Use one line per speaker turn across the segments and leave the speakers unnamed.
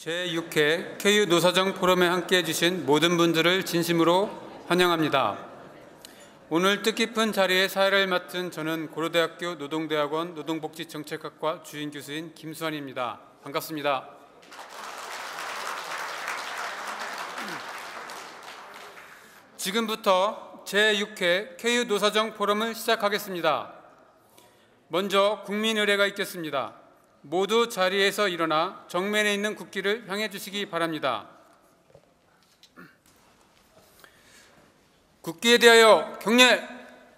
제6회 KU 노사정 포럼에 함께해 주신 모든 분들을 진심으로 환영합니다. 오늘 뜻깊은 자리에 사회를 맡은 저는 고려대학교 노동대학원 노동복지정책학과 주임 교수인 김수환입니다. 반갑습니다. 지금부터 제6회 KU 노사정 포럼을 시작하겠습니다. 먼저 국민 의례가 있겠습니다. 모두 자리에서 일어나 정면에 있는 국기를 향해 주시기 바랍니다. 국기에 대하여 경례!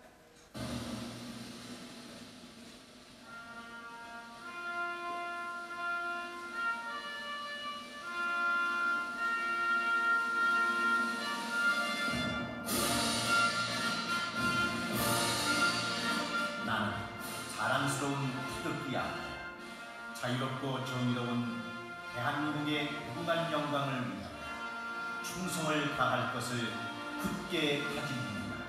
나는 자랑스러운 태극기야. 자유롭고 정의로운 대한민국의 무궁한 영광을 위하여 충성을 다할 것을 굳게 다짐합니다.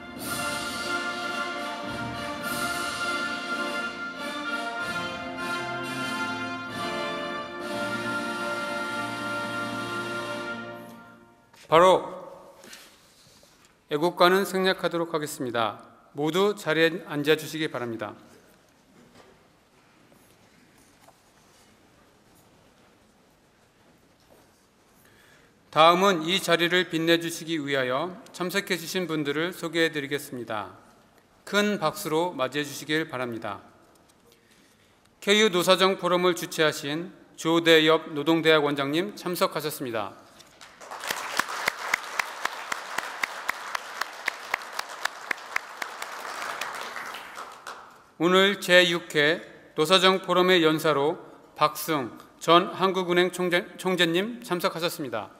바로 애국가는 생략하도록 하겠습니다. 모두 자리에 앉아주시기 바랍니다. 다음은 이 자리를 빛내주시기 위하여 참석해 주신 분들을 소개해 드리겠습니다. 큰 박수로 맞이해 주시길 바랍니다. KU 노사정 포럼을 주최하신 조대엽 노동대학 원장님 참석하셨습니다. 오늘 제6회 노사정 포럼의 연사로 박승 전 한국은행 총재님 참석하셨습니다.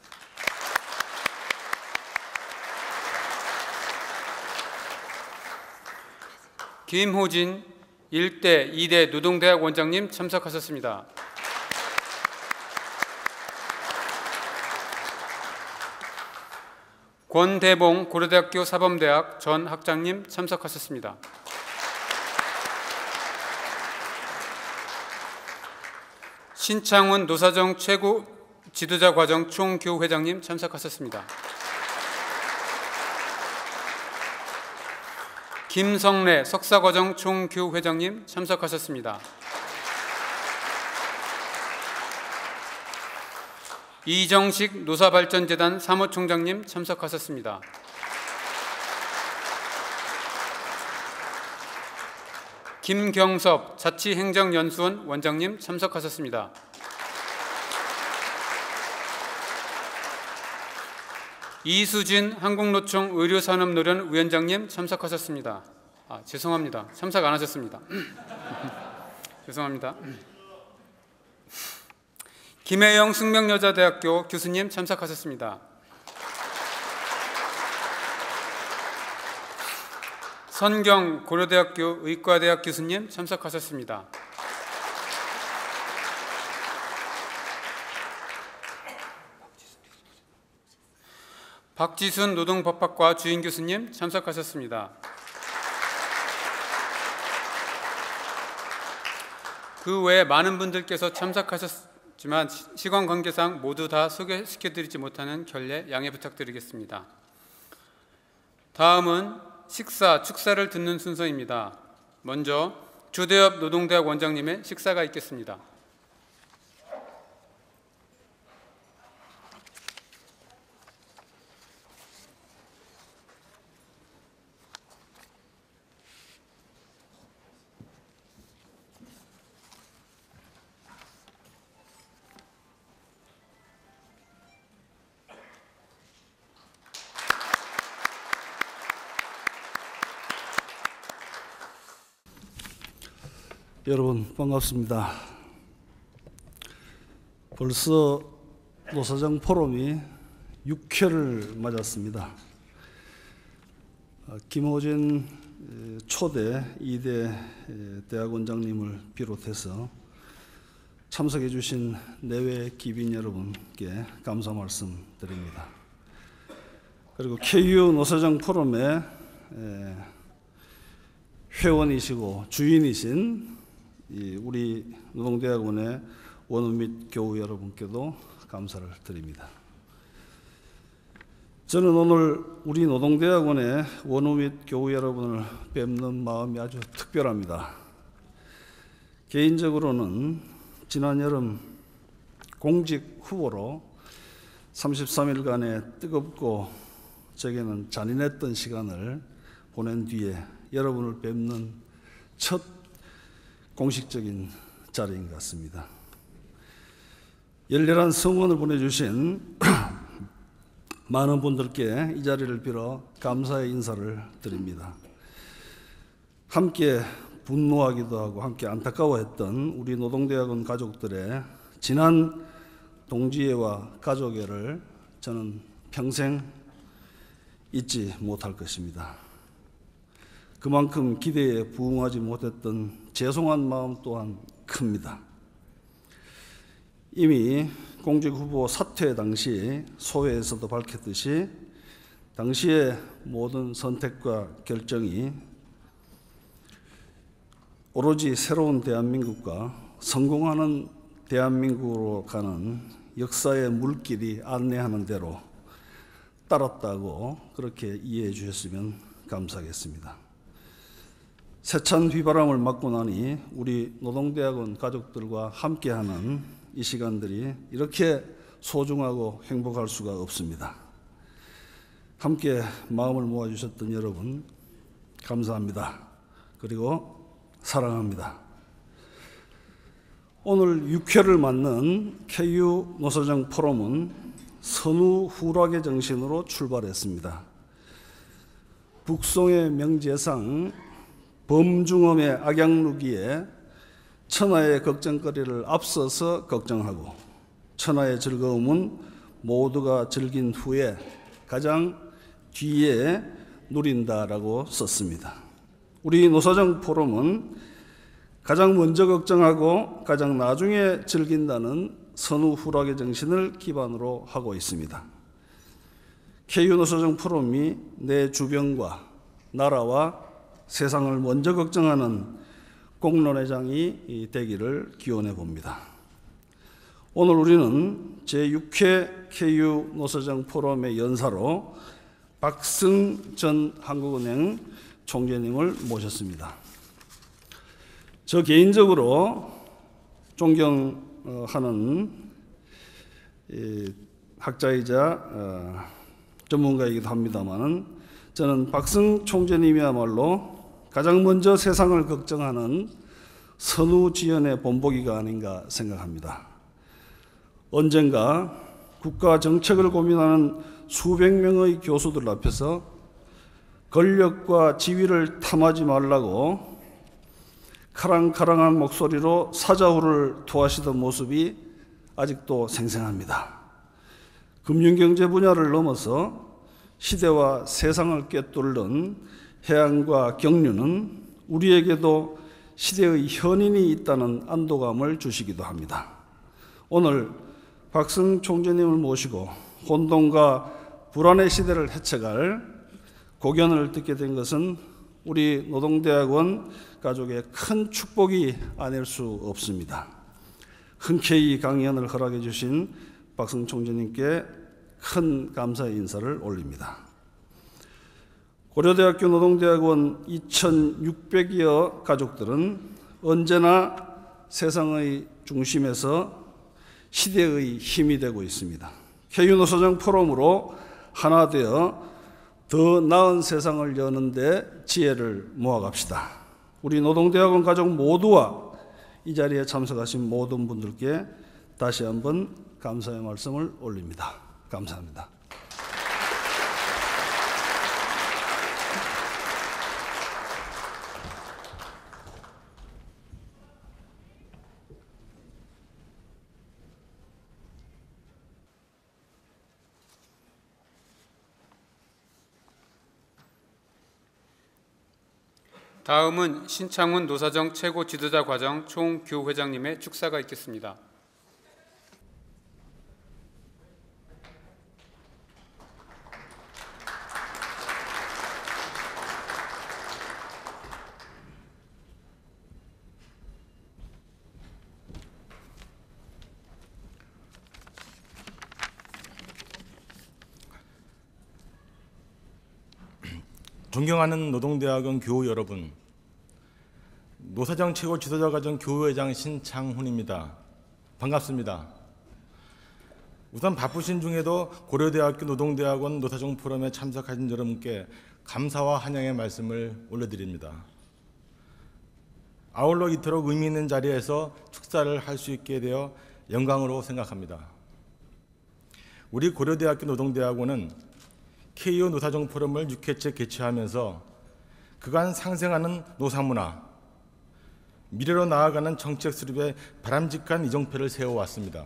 김호진 1대, 2대 노동대학 원장님 참석하셨습니다. 권대봉 고려대학교 사범대학 전 학장님 참석하셨습니다. 신창훈 노사정 최고 지도자 과정 총교회장님 참석하셨습니다. 김성래 석사과정 총교회장님 참석하셨습니다. 이정식 노사발전재단 사무총장님 참석하셨습니다. 김경섭 자치행정연수원 원장님 참석하셨습니다. 이수진 한국노총 의료산업노련 위원장님 참석하셨습니다. 죄송합니다. 참석 안 하셨습니다. 죄송합니다. 김혜영 숙명여자대학교 교수님 참석하셨습니다. 선경 고려대학교 의과대학 교수님 참석하셨습니다. 박지순 노동법학과 주임 교수님 참석하셨습니다. 그 외에 많은 분들께서 참석하셨지만 시간 관계상 모두 다 소개시켜드리지 못하는 결례 양해 부탁드리겠습니다. 다음은 식사, 축사를 듣는 순서입니다. 먼저 조대엽 노동대학 원장님의 식사가 있겠습니다.
여러분 반갑습니다. 벌써 노사정 포럼이 6회를 맞았습니다. 김호진 초대 2대 대학원장님을 비롯해서 참석해 주신 내외 기빈 여러분께 감사 말씀드립니다. 그리고 KU 노사정 포럼의 회원이시고 주인이신 우리 노동대학원의 원우 및 교우 여러분께도 감사를 드립니다. 저는 오늘 우리 노동대학원의 원우 및 교우 여러분을 뵙는 마음이 아주 특별합니다. 개인적으로는 지난 여름 공직 후보로 33일간의 뜨겁고 제게는 잔인했던 시간을 보낸 뒤에 여러분을 뵙는 첫 공식적인 자리인 것 같습니다. 열렬한 성원을 보내주신 많은 분들께 이 자리를 빌어 감사의 인사를 드립니다. 함께 분노하기도 하고 함께 안타까워했던 우리 노동대학원 가족들의 지난 동지애와 가족애를 저는 평생 잊지 못할 것입니다. 그만큼 기대에 부응하지 못했던 죄송한 마음 또한 큽니다. 이미 공직후보 사퇴 당시 소회에서도 밝혔듯이 당시의 모든 선택과 결정이 오로지 새로운 대한민국과 성공하는 대한민국으로 가는 역사의 물길이 안내하는 대로 따랐다고 그렇게 이해해 주셨으면 감사하겠습니다. 세찬 비바람을 맞고 나니 우리 노동대학원 가족들과 함께하는 이 시간들이 이렇게 소중하고 행복할 수가 없습니다. 함께 마음을 모아주셨던 여러분 감사합니다. 그리고 사랑합니다. 오늘 6회를 맞는 KU 노사정 포럼은 선우 후락의 정신으로 출발했습니다. 북송의 명제상 범중엄의 악양루기에 천하의 걱정거리를 앞서서 걱정하고 천하의 즐거움은 모두가 즐긴 후에 가장 뒤에 누린다라고 썼습니다. 우리 노사정 포럼은 가장 먼저 걱정하고 가장 나중에 즐긴다는 선우 후락의 정신을 기반으로 하고 있습니다. KU 노사정 포럼이 내 주변과 나라와 세상을 먼저 걱정하는 공론회장이 되기를 기원해 봅니다. 오늘 우리는 제6회 KU 노사정 포럼의 연사로 박승 전 한국은행 총재님을 모셨습니다. 저 개인적으로 존경하는 학자이자 전문가이기도 합니다만 저는 박승 총재님이야말로 가장 먼저 세상을 걱정하는 선우지연의 본보기가 아닌가 생각합니다. 언젠가 국가 정책을 고민하는 수백 명의 교수들 앞에서 권력과 지위를 탐하지 말라고 카랑카랑한 목소리로 사자후를 토하시던 모습이 아직도 생생합니다. 금융경제 분야를 넘어서 시대와 세상을 꿰뚫는 해안과 경륜은 우리에게도 시대의 현인이 있다는 안도감을 주시기도 합니다. 오늘 박승 총재님을 모시고 혼돈과 불안의 시대를 헤쳐갈 고견을 듣게 된 것은 우리 노동대학원 가족의 큰 축복이 아닐 수 없습니다. 흔쾌히 강연을 허락해 주신 박승 총재님께 큰 감사의 인사를 올립니다. 고려대학교 노동대학원 2600여 가족들은 언제나 세상의 중심에서 시대의 힘이 되고 있습니다. KU 노사정 포럼으로 하나 되어 더 나은 세상을 여는 데 지혜를 모아갑시다. 우리 노동대학원 가족 모두와 이 자리에 참석하신 모든 분들께 다시 한번 감사의 말씀을 올립니다. 감사합니다.
다음은 신창훈 노사정 최고 지도자 과정 총교회장님의 축사가 있겠습니다.
존경하는 노동대학원 교우 여러분, 노사정 최고 지도자과정 교우회장 신창훈입니다. 반갑습니다. 우선 바쁘신 중에도 고려대학교 노동대학원 노사정 포럼에 참석하신 여러분께 감사와 환영의 말씀을 올려드립니다. 아울러 이토록 의미 있는 자리에서 축사를 할 수 있게 되어 영광으로 생각합니다. 우리 고려대학교 노동대학원은 KU 노사정 포럼을 6회째 개최하면서 그간 상생하는 노사문화, 미래로 나아가는 정책 수립에 바람직한 이정표를 세워왔습니다.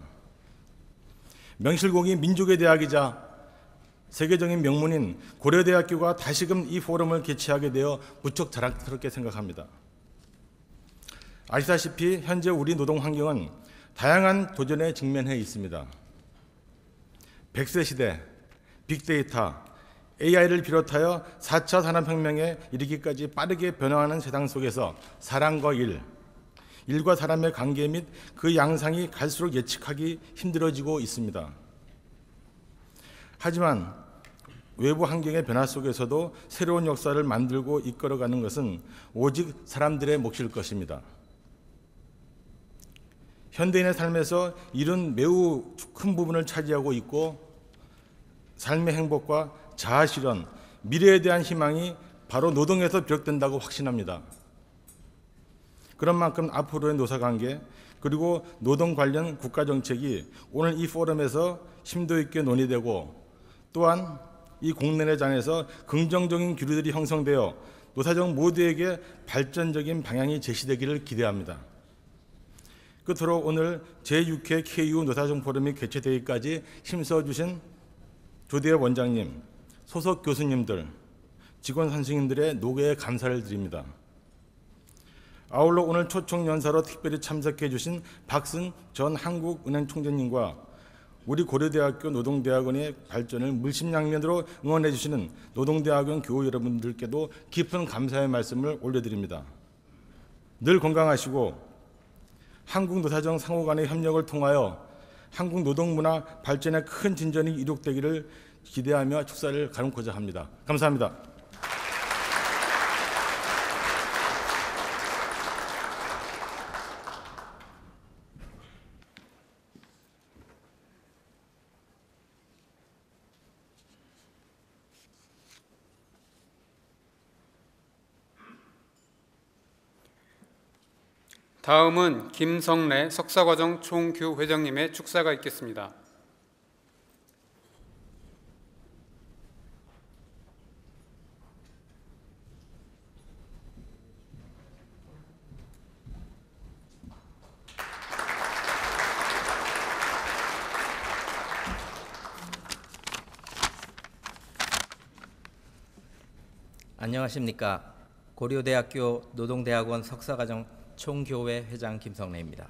명실공히 민족의 대학이자 세계적인 명문인 고려대학교가 다시금 이 포럼을 개최하게 되어 무척 자랑스럽게 생각합니다. 아시다시피 현재 우리 노동 환경은 다양한 도전에 직면해 있습니다. 100세 시대, 빅데이터, AI를 비롯하여 4차 산업혁명에 이르기까지 빠르게 변화하는 세상 속에서 사람과 일과 사람의 관계 및 그 양상이 갈수록 예측하기 힘들어지고 있습니다. 하지만 외부 환경의 변화 속에서도 새로운 역사를 만들고 이끌어가는 것은 오직 사람들의 몫일 것입니다. 현대인의 삶에서 일은 매우 큰 부분을 차지하고 있고 삶의 행복과 자아실현, 미래에 대한 희망이 바로 노동에서 비롯된다고 확신합니다. 그런 만큼 앞으로의 노사관계 그리고 노동 관련 국가정책이 오늘 이 포럼에서 심도 있게 논의되고 또한 이 공론회장에서 긍정적인 기류들이 형성되어 노사정 모두에게 발전적인 방향이 제시되기를 기대합니다. 끝으로 오늘 제6회 KU 노사정 포럼이 개최되기까지 힘써주신 조대엽 원장님, 소속 교수님들, 직원 선생님들의 노고에 감사를 드립니다. 아울러 오늘 초청 연사로 특별히 참석해 주신 박승 전 한국은행 총재님과 우리 고려대학교 노동대학원의 발전을 물심양면으로 응원해 주시는 노동대학원 교우 여러분들께도 깊은 감사의 말씀을 올려드립니다. 늘 건강하시고 한국 노사정 상호 간의 협력을 통하여 한국 노동문화 발전에 큰 진전이 이룩되기를 기대하며 축사를 가름코자 합니다. 감사합니다.
다음은 김성래 석사과정 총교회장님의 축사가 있겠습니다.
안녕하십니까. 고려대학교 노동대학원 석사과정 총교회 회장 김성래입니다.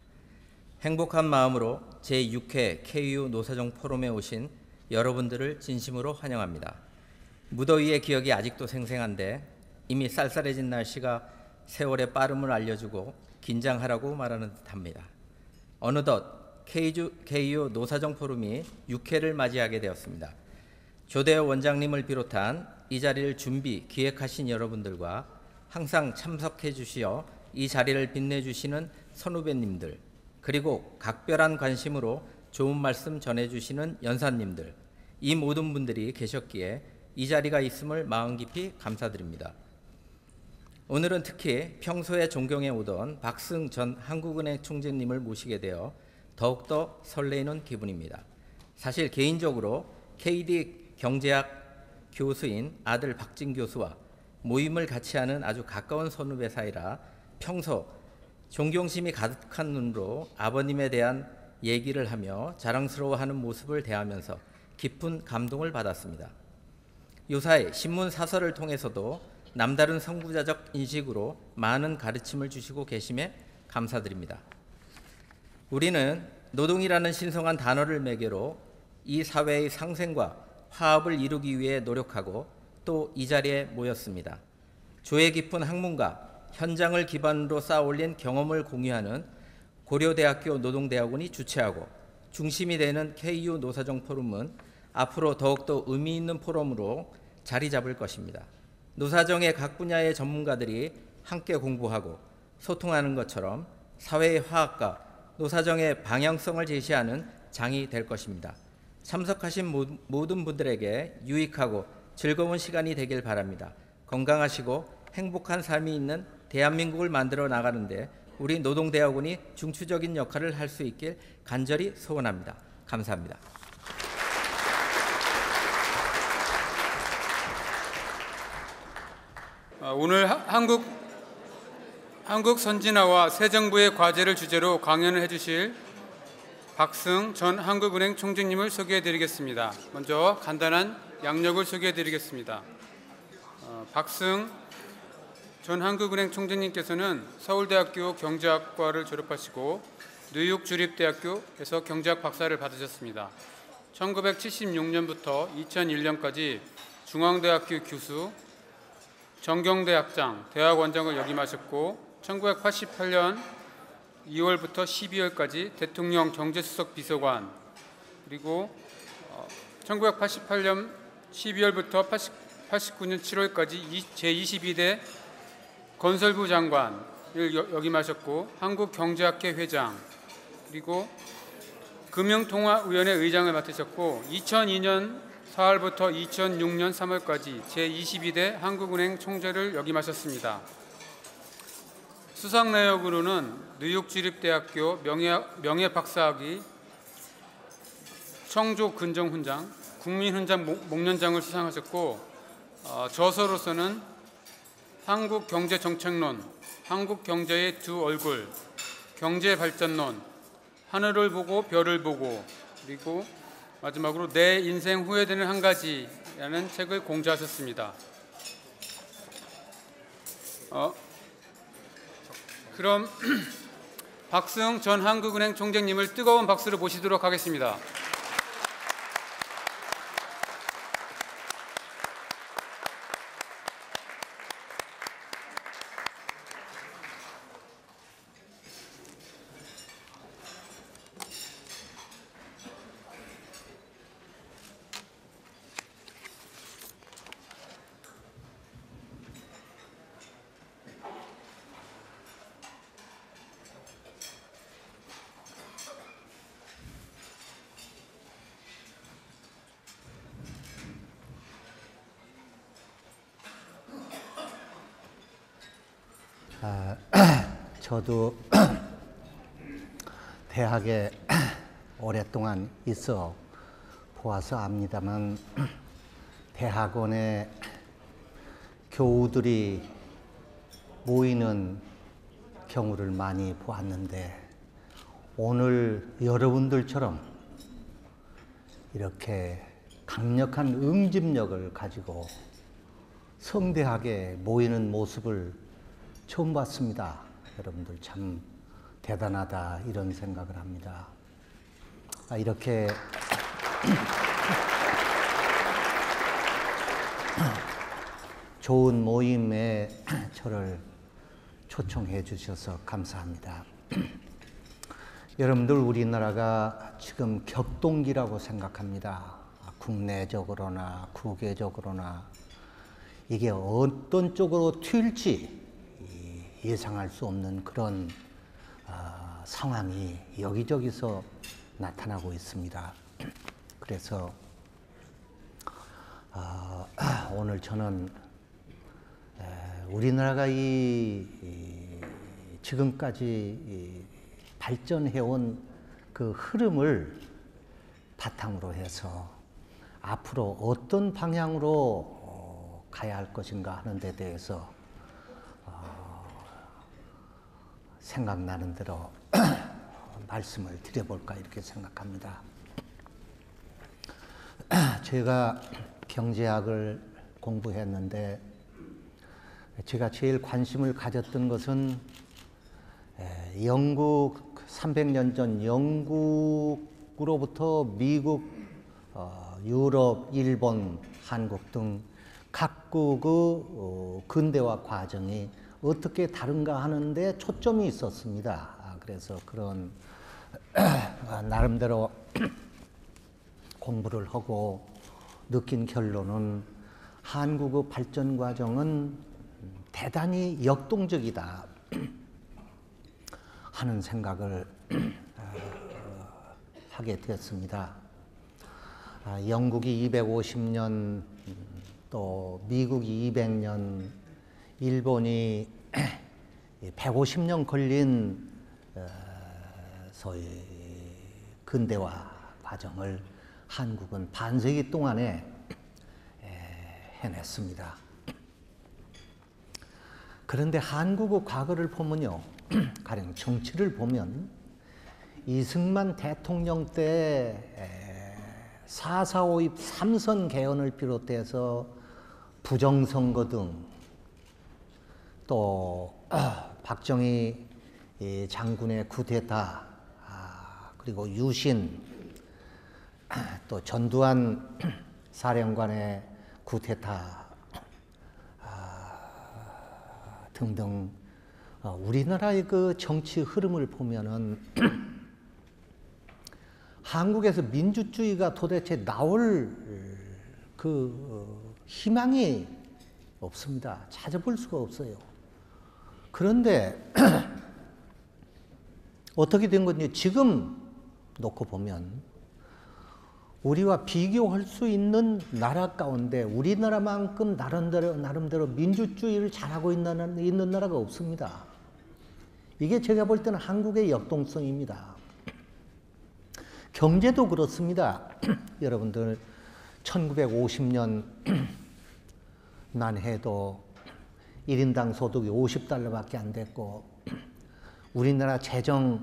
행복한 마음으로 제6회 KU 노사정 포럼에 오신 여러분들을 진심으로 환영합니다. 무더위의 기억이 아직도 생생한데 이미 쌀쌀해진 날씨가 세월의 빠름을 알려주고 긴장하라고 말하는 듯합니다. 어느덧 KU 노사정 포럼이 6회를 맞이하게 되었습니다. 조대엽 원장님을 비롯한 이 자리를 준비, 기획하신 여러분들과 항상 참석해 주시어 이 자리를 빛내주시는 선후배님들, 그리고 각별한 관심으로 좋은 말씀 전해주시는 연사님들, 이 모든 분들이 계셨기에 이 자리가 있음을 마음 깊이 감사드립니다. 오늘은 특히 평소에 존경해 오던 박승 전 한국은행 총재님을 모시게 되어 더욱더 설레이는 기분입니다. 사실 개인적으로 KD 경제학 교수인 아들 박진 교수와 모임을 같이 하는 아주 가까운 선후배 사이라 평소 존경심이 가득한 눈으로 아버님에 대한 얘기를 하며 자랑스러워하는 모습을 대하면서 깊은 감동을 받았습니다. 요사이 신문 사설을 통해서도 남다른 선구자적 인식으로 많은 가르침을 주시고 계심에 감사드립니다. 우리는 노동이라는 신성한 단어를 매개로 이 사회의 상생과 화합을 이루기 위해 노력하고 또 이 자리에 모였습니다. 조예 깊은 학문과 현장을 기반으로 쌓아올린 경험을 공유하는 고려대학교 노동대학원이 주최하고 중심이 되는 KU 노사정 포럼은 앞으로 더욱더 의미 있는 포럼으로 자리 잡을 것입니다. 노사정의 각 분야의 전문가들이 함께 공부하고 소통하는 것처럼 사회의 화합과 노사정의 방향성을 제시하는 장이 될 것입니다. 참석하신 모든 분들에게 유익하고 즐거운 시간이 되길 바랍니다. 건강하시고 행복한 삶이 있는 대한민국을 만들어 나가는데 우리 노동대학원이 중추적인 역할을 할 수 있길 간절히 소원합니다. 감사합니다.
오늘 한국 선진화와 새 정부의 과제를 주제로 강연을 해주실 박승 전 한국은행 총재님을 소개해드리겠습니다. 먼저 간단한 양력을 소개해드리겠습니다. 박승 전 한국은행 총재님께서는 서울대학교 경제학과를 졸업하시고 뉴욕주립대학교에서 경제학 박사를 받으셨습니다. 1976년부터 2001년까지 중앙대학교 교수, 정경대학장, 대학원장을 역임하셨고 1988년 2월부터 12월까지 대통령 경제수석 비서관, 그리고 1988년 12월부터 89년 7월까지 제22대 건설부 장관을 역임하셨고 한국경제학회 회장, 그리고 금융통화위원회 의장을 맡으셨고 2002년 4월부터 2006년 3월까지 제22대 한국은행 총재를 역임하셨습니다. 수상 내역으로는 뉴욕주립대학교 명예박사학위 청조근정훈장, 국민훈장 목련장을 수상하셨고 저서로서는 한국경제정책론, 한국경제의 두 얼굴, 경제발전론, 하늘을 보고 별을 보고, 그리고 마지막으로 내 인생 후회되는 한 가지라는 책을 공저하셨습니다. 그럼 박승 전 한국은행 총재님을 뜨거운 박수로 모시도록 하겠습니다.
저도 대학에 오랫동안 있어 보아서 압니다만 대학원에 교우들이 모이는 경우를 많이 보았는데 오늘 여러분들처럼 이렇게 강력한 응집력을 가지고 성대하게 모이는 모습을 처음 봤습니다. 여러분들 참 대단하다 이런 생각을 합니다. 이렇게 좋은 모임에 저를 초청해 주셔서 감사합니다. 여러분들 우리나라가 지금 격동기라고 생각합니다. 국내적으로나 국외적으로나 이게 어떤 쪽으로 튈지 예상할 수 없는 그런 상황이 여기저기서 나타나고 있습니다. 그래서 오늘 저는 우리나라가 지금까지 발전해온 그 흐름을 바탕으로 해서 앞으로 어떤 방향으로 가야 할 것인가 하는 데 대해서 생각나는 대로 말씀을 드려볼까 이렇게 생각합니다. 제가 경제학을 공부했는데 제가 제일 관심을 가졌던 것은 영국 300년 전 영국으로부터 미국, 유럽, 일본, 한국 등 각국의 근대화 과정이 어떻게 다른가 하는데 초점이 있었습니다. 그래서 그런 나름대로 공부를 하고 느낀 결론은 한국의 발전 과정은 대단히 역동적이다 하는 생각을 하게 되었습니다. 영국이 250년, 또 미국이 200년, 일본이 150년 걸린 소위 근대화 과정을 한국은 반세기 동안에 해냈습니다. 그런데 한국의 과거를 보면요, 가령 정치를 보면 이승만 대통령 때 4.4.5입 3선 개헌을 비롯해서 부정선거 등, 또 박정희 장군의 쿠데타, 그리고 유신, 또 전두환 사령관의 쿠데타 등등 우리나라의 그 정치 흐름을 보면은 한국에서 민주주의가 도대체 나올 그 희망이 없습니다. 찾아볼 수가 없어요. 그런데 어떻게 된 건지 지금 놓고 보면 우리와 비교할 수 있는 나라 가운데 우리나라만큼 나름대로 민주주의를 잘하고 있는 나라가 없습니다. 이게 제가 볼 때는 한국의 역동성입니다. 경제도 그렇습니다. 여러분들 1950년 만 해도 1인당 소득이 $50밖에 안 됐고 우리나라 재정의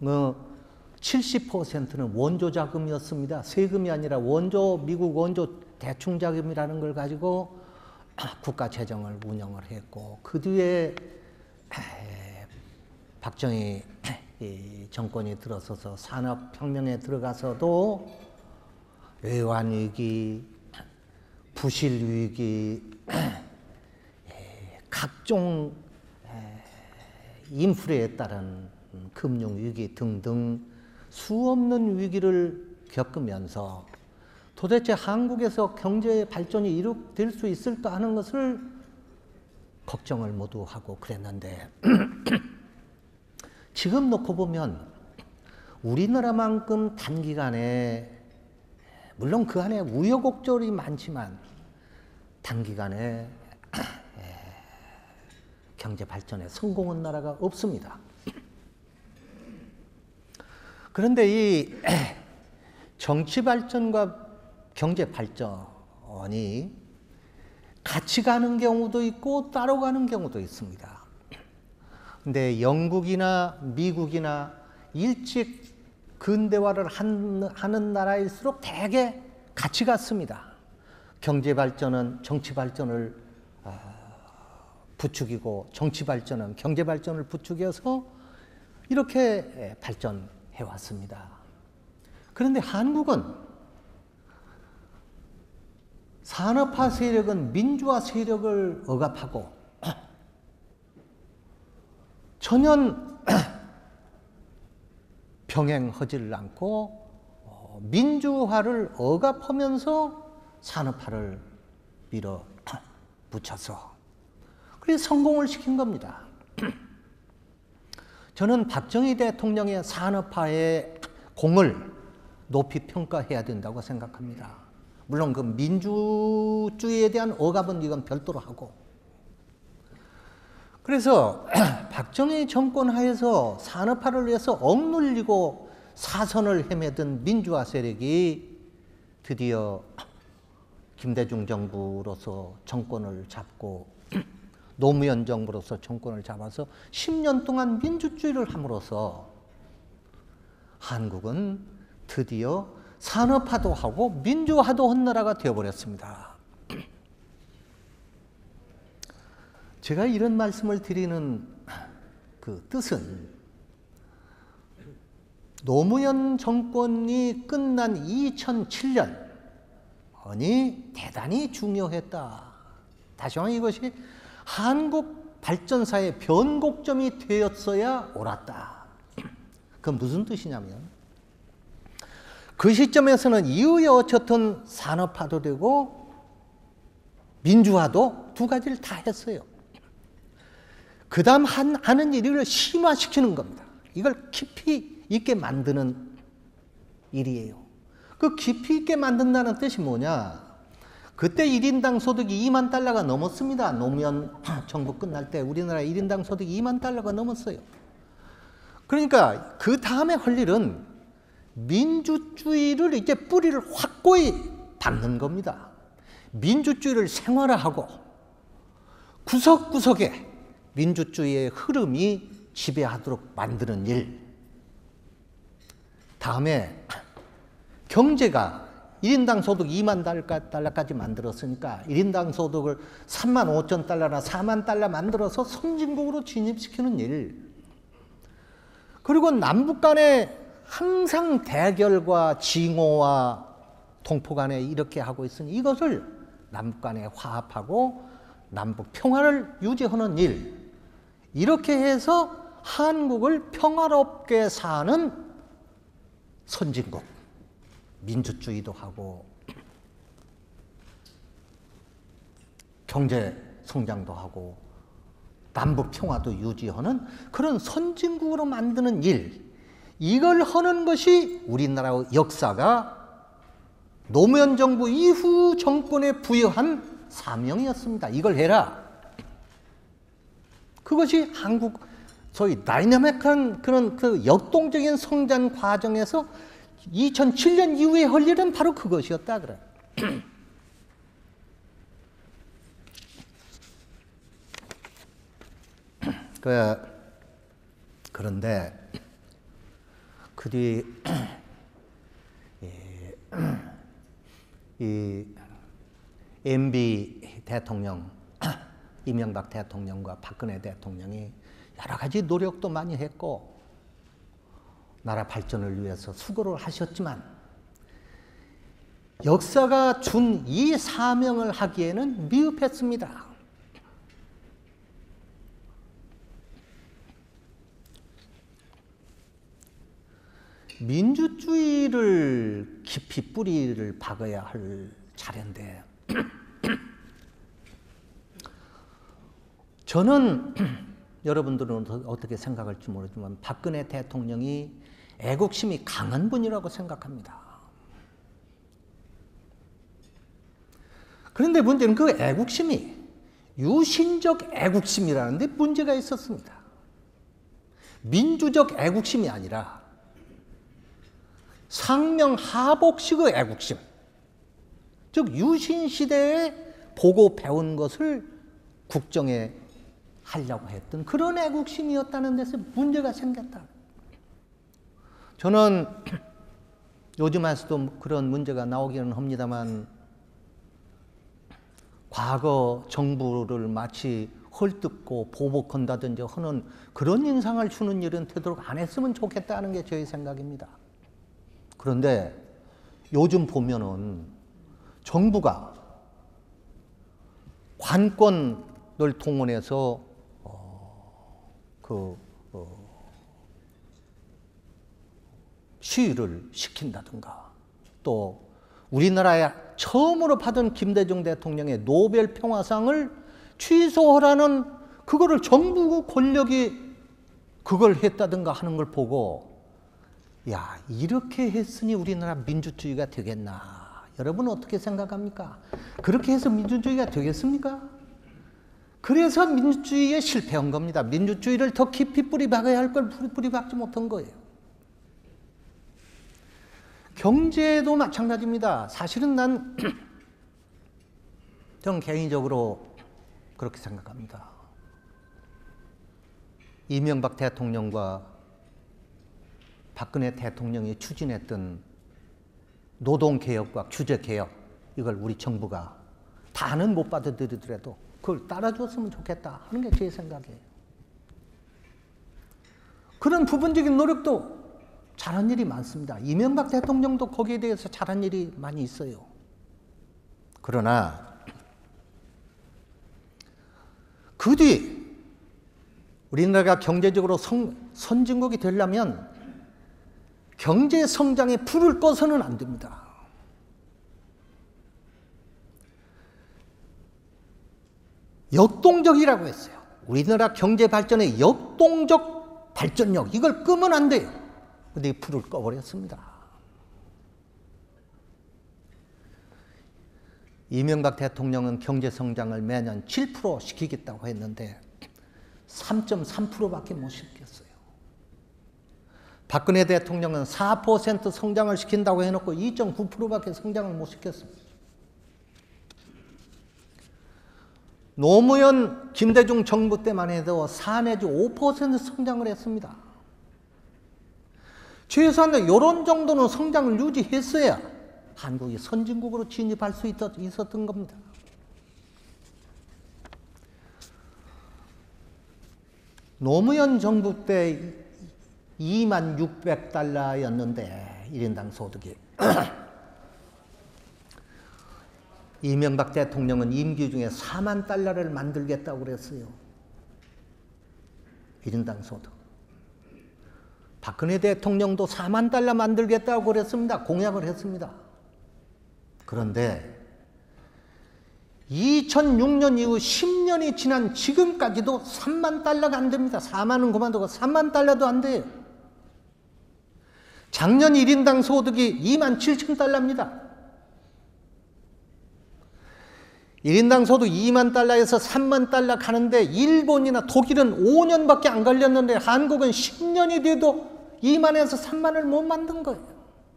70%는 원조 자금이었습니다. 세금이 아니라 미국 원조 대충 자금이라는 걸 가지고 국가 재정을 운영을 했고, 그 뒤에 박정희 정권이 들어서서 산업혁명에 들어가서도 외환위기, 부실위기, 각종 인플레에 따른 금융위기 등등 수없는 위기를 겪으면서 도대체 한국에서 경제 발전이 이룩될 수 있을까 하는 것을 걱정을 모두 하고 그랬는데 지금 놓고 보면 우리나라만큼 단기간에, 물론 그 안에 우여곡절이 많지만 단기간에 경제 발전에 성공한 나라가 없습니다. 그런데 이 정치 발전과 경제 발전이 같이 가는 경우도 있고 따로 가는 경우도 있습니다. 근데 영국이나 미국이나 일찍 근대화를 하는 나라일수록 대개 같이 갔습니다. 경제 발전은 정치 발전을 부추기고 정치 발전은 경제 발전을 부추겨서 이렇게 발전해 왔습니다. 그런데 한국은 산업화 세력은 민주화 세력을 억압하고 전혀 병행하지를 않고 민주화를 억압하면서 산업화를 밀어붙여서 그래서 성공을 시킨 겁니다. 저는 박정희 대통령의 산업화의 공을 높이 평가해야 된다고 생각합니다. 물론 그 민주주의에 대한 억압은 이건 별도로 하고, 그래서 박정희 정권 하에서 산업화를 위해서 억눌리고 사선을 헤매던 민주화 세력이 드디어 김대중 정부로서 정권을 잡고 노무현 정부로서 정권을 잡아서 10년 동안 민주주의를 함으로써 한국은 드디어 산업화도 하고 민주화도 한 나라가 되어버렸습니다. 제가 이런 말씀을 드리는 그 뜻은 노무현 정권이 끝난 2007년이 대단히 중요했다. 다시 말해 이것이 한국 발전사의 변곡점이 되었어야 옳았다. 그건 무슨 뜻이냐면 그 시점에서는 이후에 어쨌든 산업화도 되고 민주화도 두 가지를 다 했어요. 그 다음 하는 일을 심화시키는 겁니다. 이걸 깊이 있게 만드는 일이에요. 그 깊이 있게 만든다는 뜻이 뭐냐? 그때 1인당 소득이 2만 달러가 넘었습니다. 노무현 정부 끝날 때 우리나라 1인당 소득이 2만 달러가 넘었어요. 그러니까 그 다음에 할 일은 민주주의를 이제 뿌리를 확고히 닫는 겁니다. 민주주의를 생활화하고 구석구석에 민주주의의 흐름이 지배하도록 만드는 일. 다음에 경제가 1인당 소득 2만 달러까지 만들었으니까 1인당 소득을 3만 5천 달러나 4만 달러 만들어서 선진국으로 진입시키는 일. 그리고 남북 간에 항상 대결과 징호와 동포 간에 이렇게 하고 있으니 이것을 남북 간에 화합하고 남북 평화를 유지하는 일. 이렇게 해서 한국을 평화롭게 사는 선진국. 민주주의도 하고 경제 성장도 하고 남북 평화도 유지하는 그런 선진국으로 만드는 일. 이걸 하는 것이 우리나라 역사가 노무현 정부 이후 정권에 부여한 사명이었습니다. 이걸 해라. 그것이 한국 소위 다이나믹한 그런 그 역동적인 성장 과정에서 2007년 이후에 할 일은 바로 그것이었다 그래. 그런데 그 뒤 이 MB 대통령, 이명박 대통령과 박근혜 대통령이 여러 가지 노력도 많이 했고 나라 발전을 위해서 수고를 하셨지만 역사가 준 이 사명을 하기에는 미흡했습니다. 민주주의를 깊이 뿌리를 박아야 할 차례인데 저는 여러분들은 어떻게 생각할지 모르지만 박근혜 대통령이 애국심이 강한 분이라고 생각합니다. 그런데 문제는 그 애국심이 유신적 애국심이라는데 문제가 있었습니다. 민주적 애국심이 아니라 상명하복식의 애국심, 즉 유신시대에 보고 배운 것을 국정에 하려고 했던 그런 애국심이었다는 데서 문제가 생겼다. 저는 요즘에서도 그런 문제가 나오기는 합니다만 과거 정부를 마치 헐뜯고 보복한다든지 하는 그런 인상을 주는 일은 되도록 안 했으면 좋겠다는 게 저의 생각입니다. 그런데 요즘 보면은 정부가 관권을 동원해서 시위를 시킨다든가 또 우리나라에 처음으로 받은 김대중 대통령의 노벨 평화상을 취소하라는 그거를 정부 권력이 그걸 했다든가 하는 걸 보고 야, 이렇게 했으니 우리나라 민주주의가 되겠나? 여러분 어떻게 생각합니까? 그렇게 해서 민주주의가 되겠습니까? 그래서 민주주의에 실패한 겁니다. 민주주의를 더 깊이 뿌리 박아야 할 걸 뿌리 박지 못한 거예요. 경제도 마찬가지입니다. 사실은 저는 개인적으로 그렇게 생각합니다. 이명박 대통령과 박근혜 대통령이 추진했던 노동개혁과 규제개혁, 이걸 우리 정부가 다는 못 받아들이더라도 그걸 따라줬으면 좋겠다 하는 게 제 생각이에요. 그런 부분적인 노력도 잘한 일이 많습니다. 이명박 대통령도 거기에 대해서 잘한 일이 많이 있어요. 그러나 그 뒤 우리나라가 경제적으로 선진국이 되려면 경제 성장에 불을 꺼서는 안 됩니다. 역동적이라고 했어요. 우리나라 경제 발전의 역동적 발전력, 이걸 끄면 안 돼요. 근데 이 불을 꺼버렸습니다. 이명박 대통령은 경제 성장을 매년 7% 시키겠다고 했는데 3.3%밖에 못 시켰어요. 박근혜 대통령은 4% 성장을 시킨다고 해놓고 2.9%밖에 성장을 못 시켰습니다. 노무현, 김대중 정부 때만 해도 4 내지 5% 성장을 했습니다. 최소한 이런 정도는 성장을 유지했어야 한국이 선진국으로 진입할 수 있었던 겁니다. 노무현 정부 때 26,600달러였는데 1인당 소득이 이명박 대통령은 임기 중에 4만 달러를 만들겠다고 그랬어요. 1인당 소득. 박근혜 대통령도 4만 달러 만들겠다고 그랬습니다. 공약을 했습니다. 그런데 2006년 이후 10년이 지난 지금까지도 3만 달러가 안 됩니다. 4만은 그만두고 3만 달러도 안 돼요. 작년 1인당 소득이 27,000달러입니다. 1인당 소득 2만 달러에서 3만 달러 가는데 일본이나 독일은 5년밖에 안 걸렸는데 한국은 10년이 돼도 2만에서 3만을 못 만든 거예요.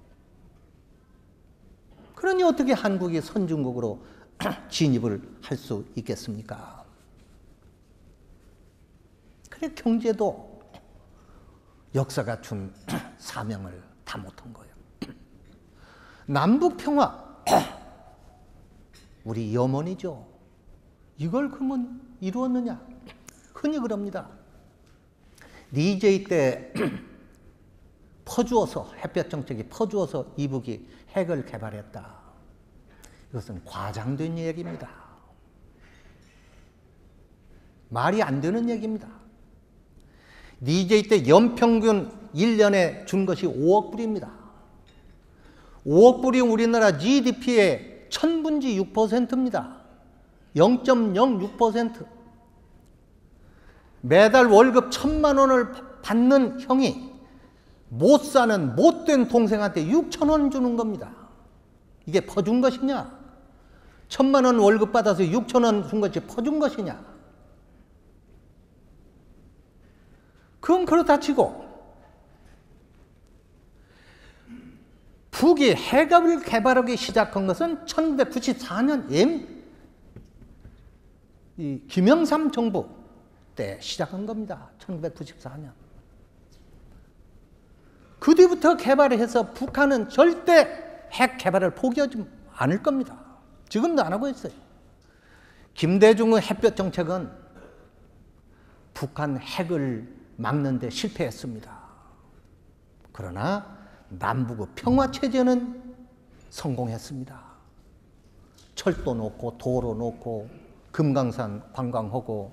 그러니 어떻게 한국이 선진국으로 진입을 할 수 있겠습니까? 그래 경제도 역사가 준 사명을 다 못한 거예요. 남북 평화, 우리 염원이죠. 이걸 그러면 이루었느냐? 흔히 그럽니다. DJ 때 퍼주어서, 햇볕 정책이 퍼주어서 이북이 핵을 개발했다. 이것은 과장된 얘기입니다. 말이 안 되는 얘기입니다. DJ 때 연평균 1년에 준 것이 5억 불입니다. 5억 불이 우리나라 GDP의 1000분지 6%입니다. 0.06%. 매달 월급 1,000만 원을 받는 형이 못 사는 못된 동생한테 6,000원 주는 겁니다. 이게 퍼준 것이냐? 1,000만 원 월급 받아서 6,000원 준 것이 퍼준 것이냐? 그건 그렇다 치고 북이 핵을 개발하기 시작한 것은 1994년 이 김영삼 정부 때 시작한 겁니다. 1994년. 그 뒤부터 개발을 해서 북한은 절대 핵 개발을 포기하지 않을 겁니다. 지금도 안 하고 있어요. 김대중의 햇볕 정책은 북한 핵을 막는 데 실패했습니다. 그러나 남북의 평화체제는 성공했습니다. 철도 놓고 도로 놓고 금강산 관광하고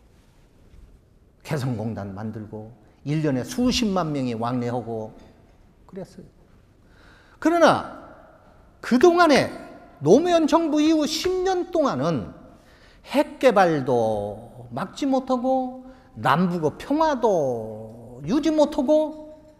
개성공단 만들고 1년에 수십만 명이 왕래하고 그랬어요. 그러나 그동안에 노무현 정부 이후 10년 동안은 핵 개발도 막지 못하고 남북의 평화도 유지 못하고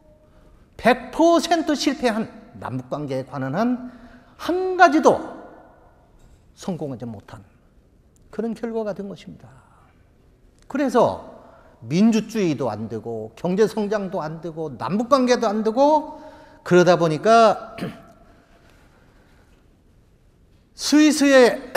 100% 실패한 남북관계에 관한 한 가지도 성공하지 못한 그런 결과가 된 것입니다. 그래서 민주주의도 안 되고 경제성장도 안 되고 남북관계도 안 되고 그러다 보니까 스위스의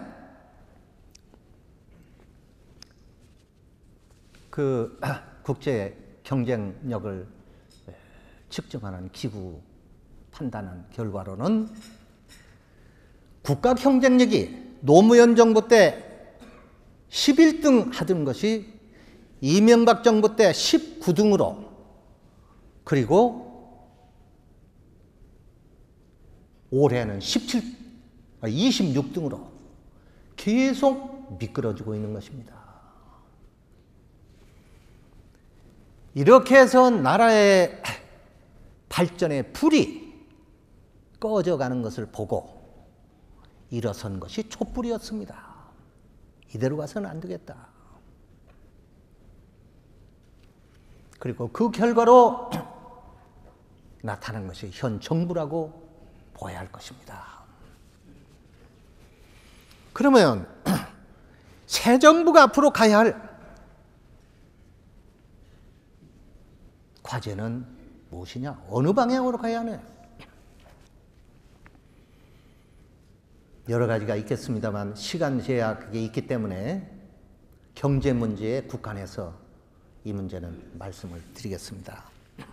그 국제 경쟁력을 측정하는 기구 판단한 결과로는 국가 경쟁력이 노무현 정부 때 11등 하던 것이 이명박 정부 때 19등으로 그리고 올해는 26등으로 계속 미끄러지고 있는 것입니다. 이렇게 해서 나라의 발전의 불이 꺼져가는 것을 보고 일어선 것이 촛불이었습니다. 이대로 가서는 안 되겠다. 그리고 그 결과로 나타난 것이 현 정부라고 보아야 할 것입니다. 그러면 새 정부가 앞으로 가야 할 과제는 무엇이냐? 어느 방향으로 가야 하느냐? 여러 가지가 있겠습니다만 시간 제약이 있기 때문에 경제 문제에 국한해서 이 문제는 말씀을 드리겠습니다.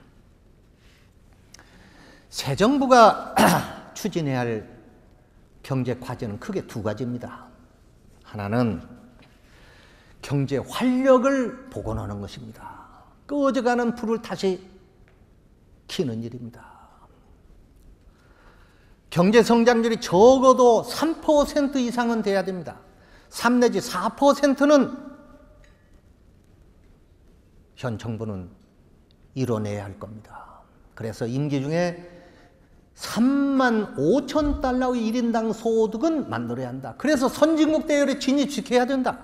새 정부가 추진해야 할 경제 과제는 크게 두 가지입니다. 하나는 경제 활력을 복원하는 것입니다. 꺼져가는 불을 다시 켜는 일입니다. 경제 성장률이 적어도 3% 이상은 돼야 됩니다. 3 내지 4%는 현 정부는 이뤄내야 할 겁니다. 그래서 임기 중에 3만 5천 달러의 1인당 소득은 만들어야 한다. 그래서 선진국 대열에 진입시켜야 된다.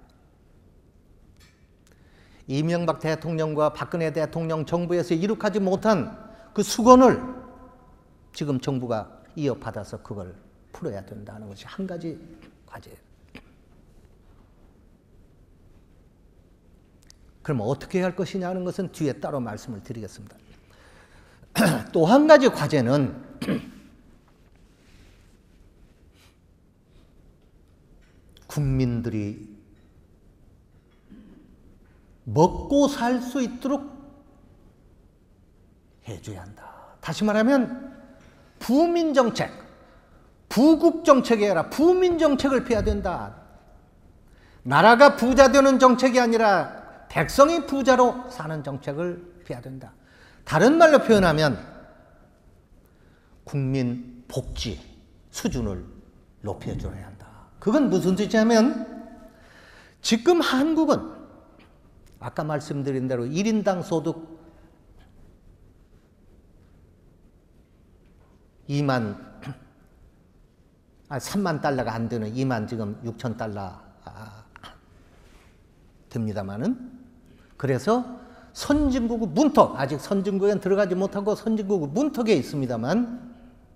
이명박 대통령과 박근혜 대통령 정부에서 이룩하지 못한 그 수건을 지금 정부가 이어받아서 그걸 풀어야 된다는 것이 한 가지 과제예요. 그럼 어떻게 해야 할 것이냐는 것은 뒤에 따로 말씀을 드리겠습니다. 또 한 가지 과제는 국민들이 먹고 살 수 있도록 해줘야 한다. 다시 말하면 부민정책, 부국정책이 아니라 부민정책을 펴야 된다. 나라가 부자 되는 정책이 아니라 백성이 부자로 사는 정책을 펴야 된다. 다른 말로 표현하면 국민 복지 수준을 높여줘야 한다. 그건 무슨 뜻이냐면 지금 한국은 아까 말씀드린 대로 1인당 소득 3만 달러가 안 되는 2만 지금 6천 달러 됩니다만은 그래서 선진국의 문턱, 아직 선진국엔 들어가지 못하고 선진국의 문턱에 있습니다만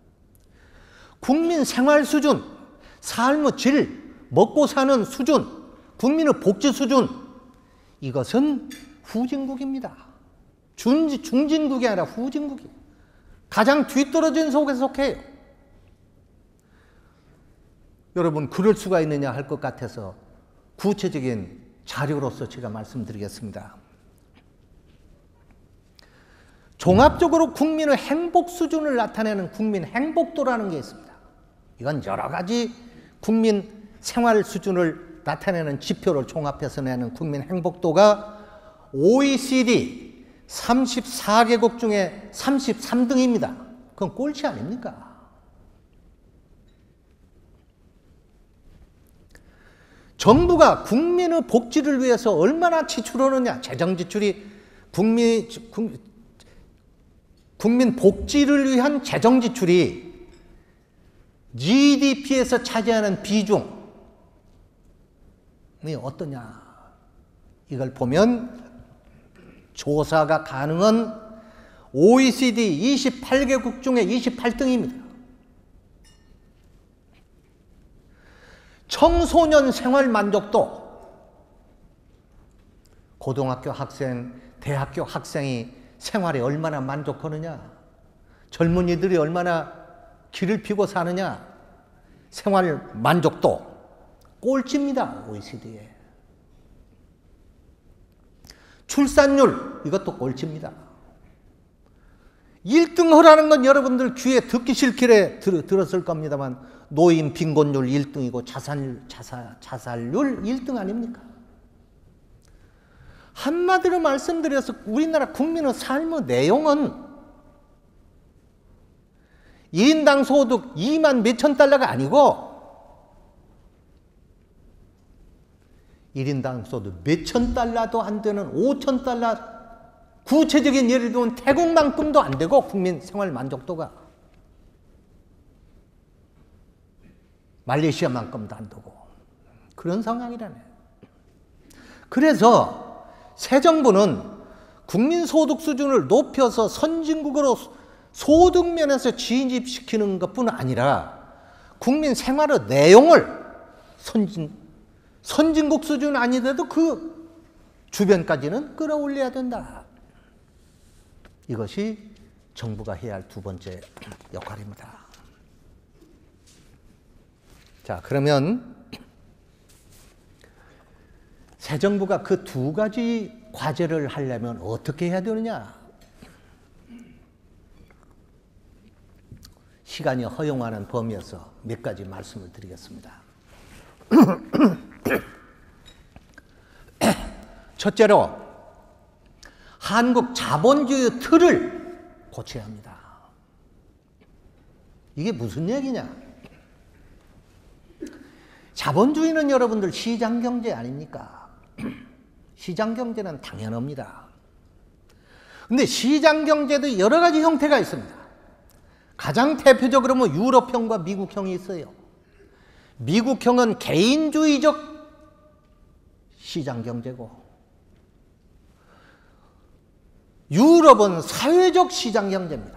국민 생활 수준, 삶의 질, 먹고 사는 수준, 국민의 복지 수준 이것은 후진국입니다. 중진국이 아니라 후진국이에요. 가장 뒤떨어진 속에 속해요. 여러분 그럴 수가 있느냐 할 것 같아서 구체적인 자료로서 제가 말씀드리겠습니다. 종합적으로 국민의 행복 수준을 나타내는 국민 행복도라는 게 있습니다. 이건 여러 가지 국민 생활 수준을 나타내는 지표를 종합해서 내는 국민 행복도가 OECD 34개국 중에 33등입니다. 그건 꼴찌 아닙니까? 정부가 국민의 복지를 위해서 얼마나 지출하느냐, 재정 지출이 국민 복지를 위한 재정 지출이 GDP에서 차지하는 비중이 어떠냐. 이걸 보면 조사가 가능한 OECD 28개국 중에 28등입니다. 청소년 생활 만족도, 고등학교 학생, 대학교 학생이 생활에 얼마나 만족하느냐, 젊은이들이 얼마나 길을 피고 사느냐, 생활 만족도 꼴찌입니다. OECD에. 출산율 이것도 꼴찌입니다. 1등 하라는 건 여러분들 귀에 듣기 싫게 들었을 겁니다만 노인 빈곤율 1등이고 자살률 1등 아닙니까? 한마디로 말씀드려서 우리나라 국민의 삶의 내용은 1인당 소득 2만 몇천 달러가 아니고 1인당 소득 몇천 달러도 안 되는 5천 달러, 구체적인 예를 들면 태국만큼도 안 되고 국민 생활 만족도가 말레이시아만큼도 안 되고 그런 상황이라네. 그래서 새 정부는 국민소득 수준을 높여서 선진국으로 소득 면에서 진입시키는 것뿐 아니라 국민 생활의 내용을 선진국 수준 아니더라도 그 주변까지는 끌어올려야 된다. 이것이 정부가 해야 할 두 번째 역할입니다. 자, 그러면 새 정부가 그 두 가지 과제를 하려면 어떻게 해야 되느냐? 시간이 허용하는 범위에서 몇 가지 말씀을 드리겠습니다. 첫째로 한국 자본주의 틀을 고쳐야 합니다. 이게 무슨 얘기냐? 자본주의는 여러분들 시장경제 아닙니까? 시장경제는 당연합니다. 근데 시장경제도 여러 가지 형태가 있습니다. 가장 대표적으로 뭐 유럽형과 미국형이 있어요. 미국형은 개인주의적 시장경제고 유럽은 사회적 시장경제입니다.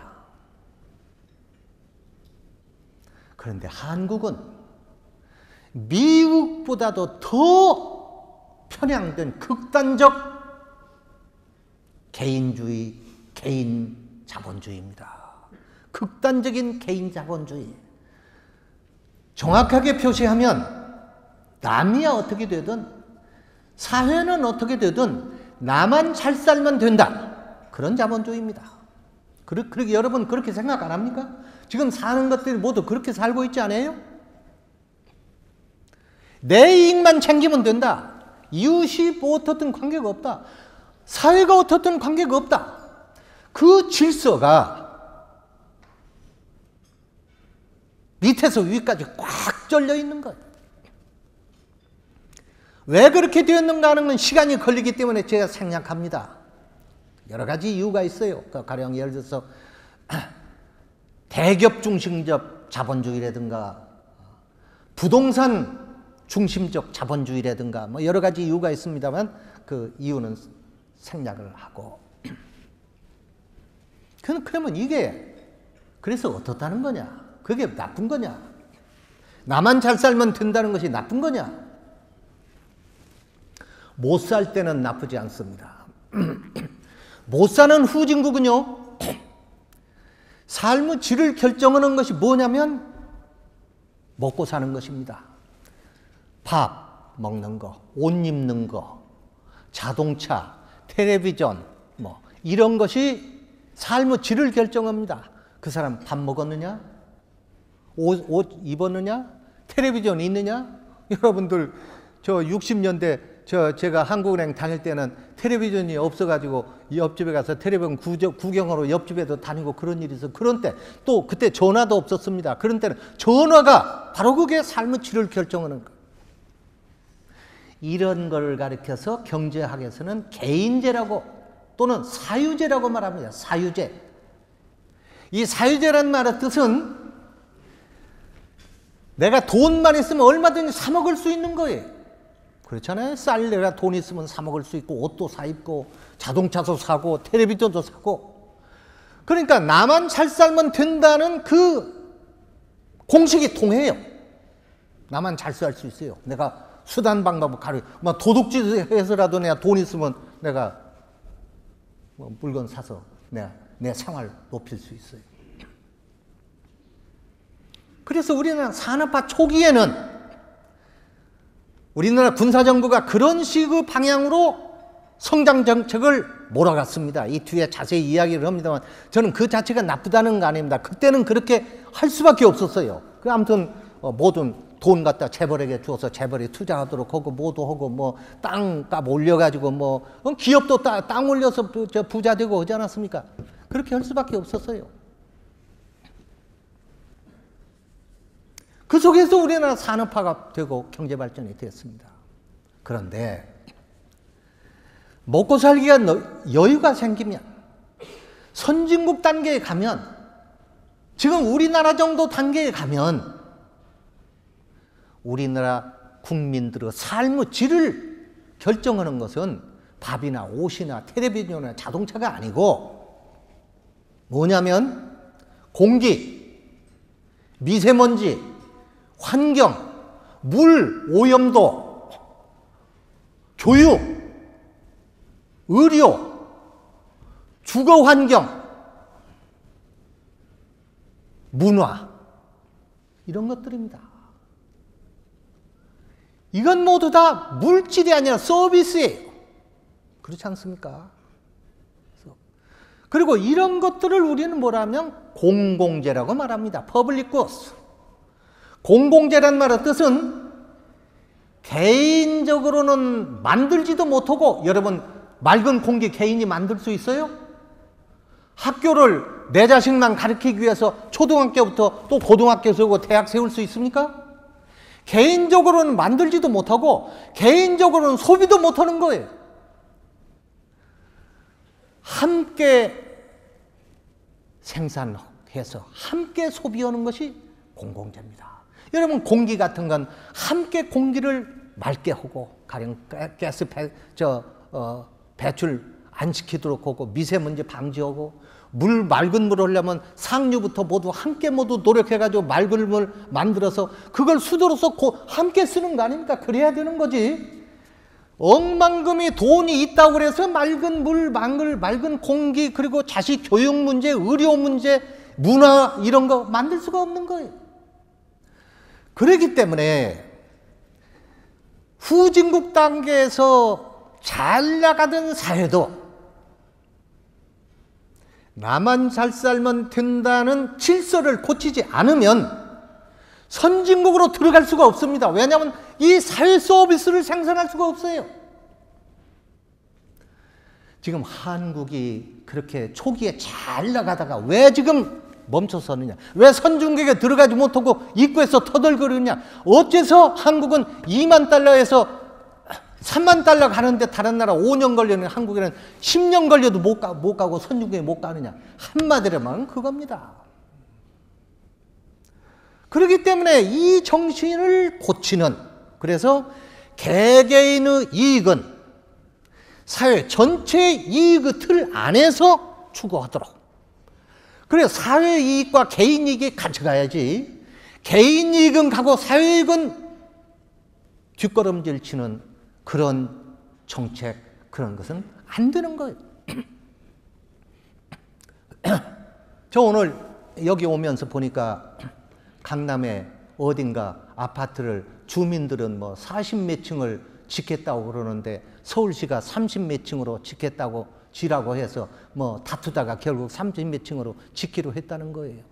그런데 한국은 미국보다도 더 편향된 극단적 개인주의, 개인 자본주의입니다. 극단적인 개인 자본주의. 정확하게 표시하면 남이야 어떻게 되든 사회는 어떻게 되든 나만 잘 살면 된다. 그런 자본주의입니다. 그렇게 여러분 그렇게 생각 안 합니까? 지금 사는 것들이 모두 그렇게 살고 있지 않아요? 내 이익만 챙기면 된다. 이웃이 뭐 어떻든 관계가 없다. 사회가 어떻든 관계가 없다. 그 질서가 밑에서 위까지 꽉 절려 있는 거예요. 왜 그렇게 되었는가 하는 건 시간이 걸리기 때문에 제가 생략합니다. 여러 가지 이유가 있어요. 가령 예를 들어서 대기업 중심적 자본주의라든가 부동산 중심적 자본주의라든가 뭐 여러 가지 이유가 있습니다만 그 이유는 생략을 하고 그러면 이게 그래서 어떻다는 거냐? 그게 나쁜 거냐? 나만 잘 살면 된다는 것이 나쁜 거냐? 못 살 때는 나쁘지 않습니다. 못 사는 후진국은요, 삶의 질을 결정하는 것이 뭐냐면 먹고 사는 것입니다. 밥 먹는 거, 옷 입는 거, 자동차, 텔레비전 뭐 이런 것이 삶의 질을 결정합니다. 그 사람 밥 먹었느냐? 옷 입었느냐? 텔레비전 있느냐? 여러분들 저 60년대 제가 한국은행 다닐 때는 텔레비전이 없어가지고 옆집에 가서 텔레비전 구경하러 옆집에도 다니고 그런 일이 있어. 그런 때 또 그때 전화도 없었습니다. 그런 때는 전화가 바로 그게 삶의 질을 결정하는 거예요. 이런 걸 가리켜서 경제학에서는 개인제라고 또는 사유제라고 말합니다. 사유제. 이 사유제란 말의 뜻은 내가 돈만 있으면 얼마든지 사 먹을 수 있는 거예요. 그렇잖아요. 쌀 내가 돈 있으면 사 먹을 수 있고 옷도 사 입고 자동차도 사고 텔레비전도 사고. 그러니까 나만 잘 살면 된다는 그 공식이 통해요. 나만 잘 살 수 있어요. 내가 수단 방법을 뭐 도둑질 해서라도 내가 돈 있으면 내가 뭐 물건 사서 내 생활 높일 수 있어요. 그래서 우리나라 산업화 초기에는 우리나라 군사정부가 그런 식의 방향으로 성장 정책을 몰아갔습니다. 이 뒤에 자세히 이야기를 합니다만 저는 그 자체가 나쁘다는 거 아닙니다. 그때는 그렇게 할 수밖에 없었어요. 아무튼 모든 돈 갖다 재벌에게 주어서 재벌이 투자하도록 하고 뭐도 하고 뭐 땅값 올려가지고 뭐 기업도 땅 올려서 부자 되고 하지 않았습니까? 그렇게 할 수밖에 없었어요. 그 속에서 우리나라 산업화가 되고 경제 발전이 됐습니다. 그런데 먹고 살기가 여유가 생기면 선진국 단계에 가면 지금 우리나라 정도 단계에 가면 우리나라 국민들의 삶의 질을 결정하는 것은 밥이나 옷이나 텔레비전이나 자동차가 아니고 뭐냐면 공기, 미세먼지, 환경, 물 오염도, 교육, 의료, 주거 환경, 문화 이런 것들입니다. 이건 모두 다 물질이 아니라 서비스예요. 그렇지 않습니까? 그리고 이런 것들을 우리는 뭐라면 공공재라고 말합니다. Public goods. 공공재란 말의 뜻은 개인적으로는 만들지도 못하고, 여러분 맑은 공기 개인이 만들 수 있어요? 학교를 내 자식만 가르치기 위해서 초등학교부터 또 고등학교 세우고 대학 세울 수 있습니까? 개인적으로는 만들지도 못하고 개인적으로는 소비도 못하는 거예요. 함께 생산해서 함께 소비하는 것이 공공재입니다. 여러분 공기 같은 건 함께 공기를 맑게 하고, 가령 가스 배출 안 시키도록 하고, 미세먼지 방지하고, 물 맑은 물을 하려면 상류부터 모두 함께 모두 노력해가지고 맑은 물 만들어서 그걸 수도로서 함께 쓰는 거 아닙니까? 그래야 되는 거지. 억만금이 돈이 있다고 그래서 맑은 물, 맑은 공기, 그리고 자식 교육 문제, 의료 문제, 문화 이런 거 만들 수가 없는 거예요. 그렇기 때문에 후진국 단계에서 잘 나가던 사회도 나만 잘 살면 된다는 질서를 고치지 않으면 선진국으로 들어갈 수가 없습니다. 왜냐하면 이 사회 서비스를 생산할 수가 없어요. 지금 한국이 그렇게 초기에 잘 나가다가 왜 지금 멈춰서느냐? 왜 선진국에 들어가지 못하고 입구에서 터덜거리느냐? 어째서 한국은 2만 달러에서 3만 달러 가는데 다른 나라 5년 걸리는 한국에는 10년 걸려도 못 가고 선진국에 못 가느냐? 한마디로 말하면 그겁니다. 그렇기 때문에 이 정신을 고치는, 그래서 개개인의 이익은 사회 전체의 이익의 틀 안에서 추구하도록, 그래서 사회 이익과 개인 이익이 같이 가야지, 개인 이익은 가고 사회 이익은 뒷걸음질 치는 그런 정책, 그런 것은 안 되는 거예요. 저 오늘 여기 오면서 보니까 강남에 어딘가 아파트를 주민들은 뭐 40몇 층을 짓겠다고 그러는데 서울시가 30몇 층으로 짓겠다고 지라고 해서 뭐 다투다가 결국 30몇 층으로 짓기로 했다는 거예요.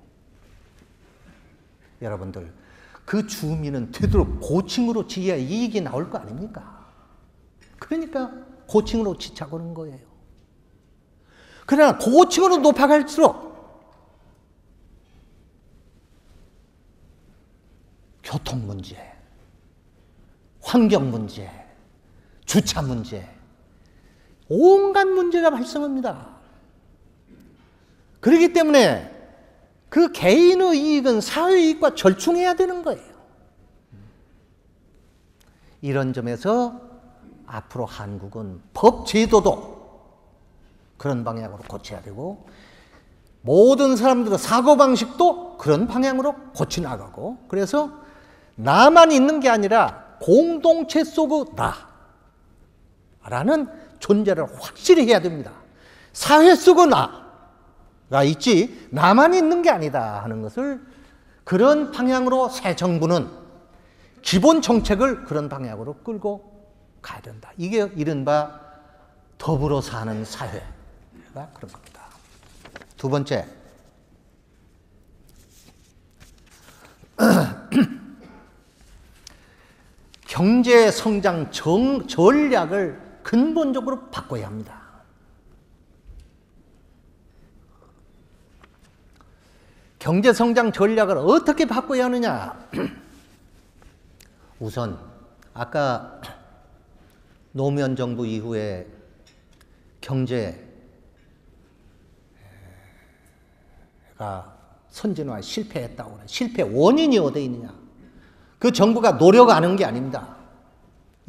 여러분들, 그 주민은 되도록 고층으로 지어야 이익이 나올 거 아닙니까? 그러니까 고층으로 짓자고 하는 거예요. 그러나 고층으로 높아갈수록 교통 문제, 환경 문제, 주차 문제, 온갖 문제가 발생합니다. 그렇기 때문에 그 개인의 이익은 사회 이익과 절충해야 되는 거예요. 이런 점에서 앞으로 한국은 법 제도도 그런 방향으로 고쳐야 되고, 모든 사람들의 사고방식도 그런 방향으로 고쳐 나가고, 그래서 나만 있는 게 아니라 공동체 속의 나라는 존재를 확실히 해야 됩니다. 사회 속의 나가 있지 나만 있는 게 아니다 하는 것을, 그런 방향으로 새 정부는 기본 정책을 그런 방향으로 끌고 가야 된다. 이게 이른바 더불어 사는 사회가 그런 겁니다. 두 번째, 경제 성장 전략을 근본적으로 바꿔야 합니다. 경제 성장 전략을 어떻게 바꿔야 하느냐? 우선 아까 노무현 정부 이후에 경제가 선진화에 실패했다고 그래요. 실패 원인이 어디에 있느냐? 그 정부가 노력 안 한 게 아닙니다.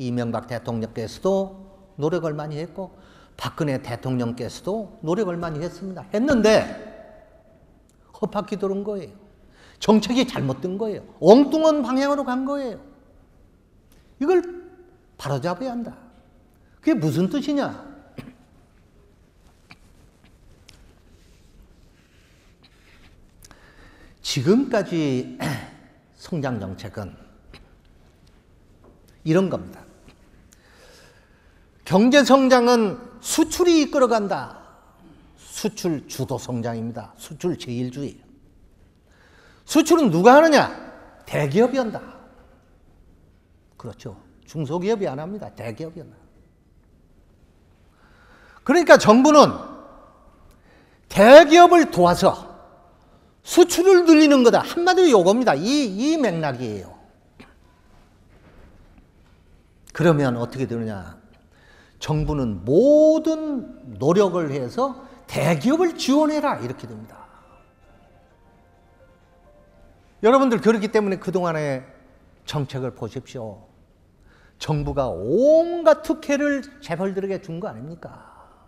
이명박 대통령께서도 노력을 많이 했고 박근혜 대통령께서도 노력을 많이 했습니다. 했는데 헛바퀴 돌은 거예요. 정책이 잘못된 거예요. 엉뚱한 방향으로 간 거예요. 이걸 바로잡아야 한다. 그게 무슨 뜻이냐? 지금까지 성장 정책은 이런 겁니다. 경제 성장은 수출이 이끌어간다. 수출 주도 성장입니다. 수출 제일주의. 수출은 누가 하느냐? 대기업이 한다. 그렇죠. 중소기업이 안 합니다. 대기업이 한다. 그러니까 정부는 대기업을 도와서 수출을 늘리는 거다. 한마디로 요겁니다. 이 맥락이에요. 그러면 어떻게 되느냐? 정부는 모든 노력을 해서 대기업을 지원해라. 이렇게 됩니다. 여러분들 그렇기 때문에 그동안의 정책을 보십시오. 정부가 온갖 특혜를 재벌들에게 준 거 아닙니까?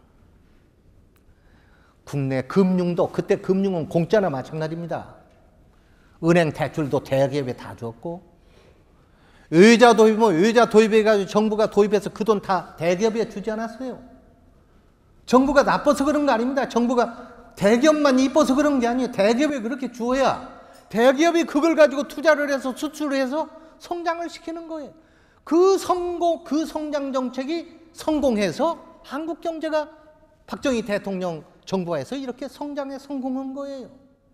국내 금융도, 그때 금융은 공짜나 마찬가지입니다. 은행 대출도 대기업에 다 줬고, 의자 도입은 의자 도입해가지고 정부가 도입해서 그 돈 다 대기업에 주지 않았어요. 정부가 나빠서 그런 거 아닙니다. 정부가 대기업만 이뻐서 그런 게 아니에요. 대기업에 그렇게 주어야 대기업이 그걸 가지고 투자를 해서 수출을 해서 성장을 시키는 거예요. 그 성장 정책이 성공해서 한국 경제가 박정희 대통령 정부에서 이렇게 성장에 성공한 거예요.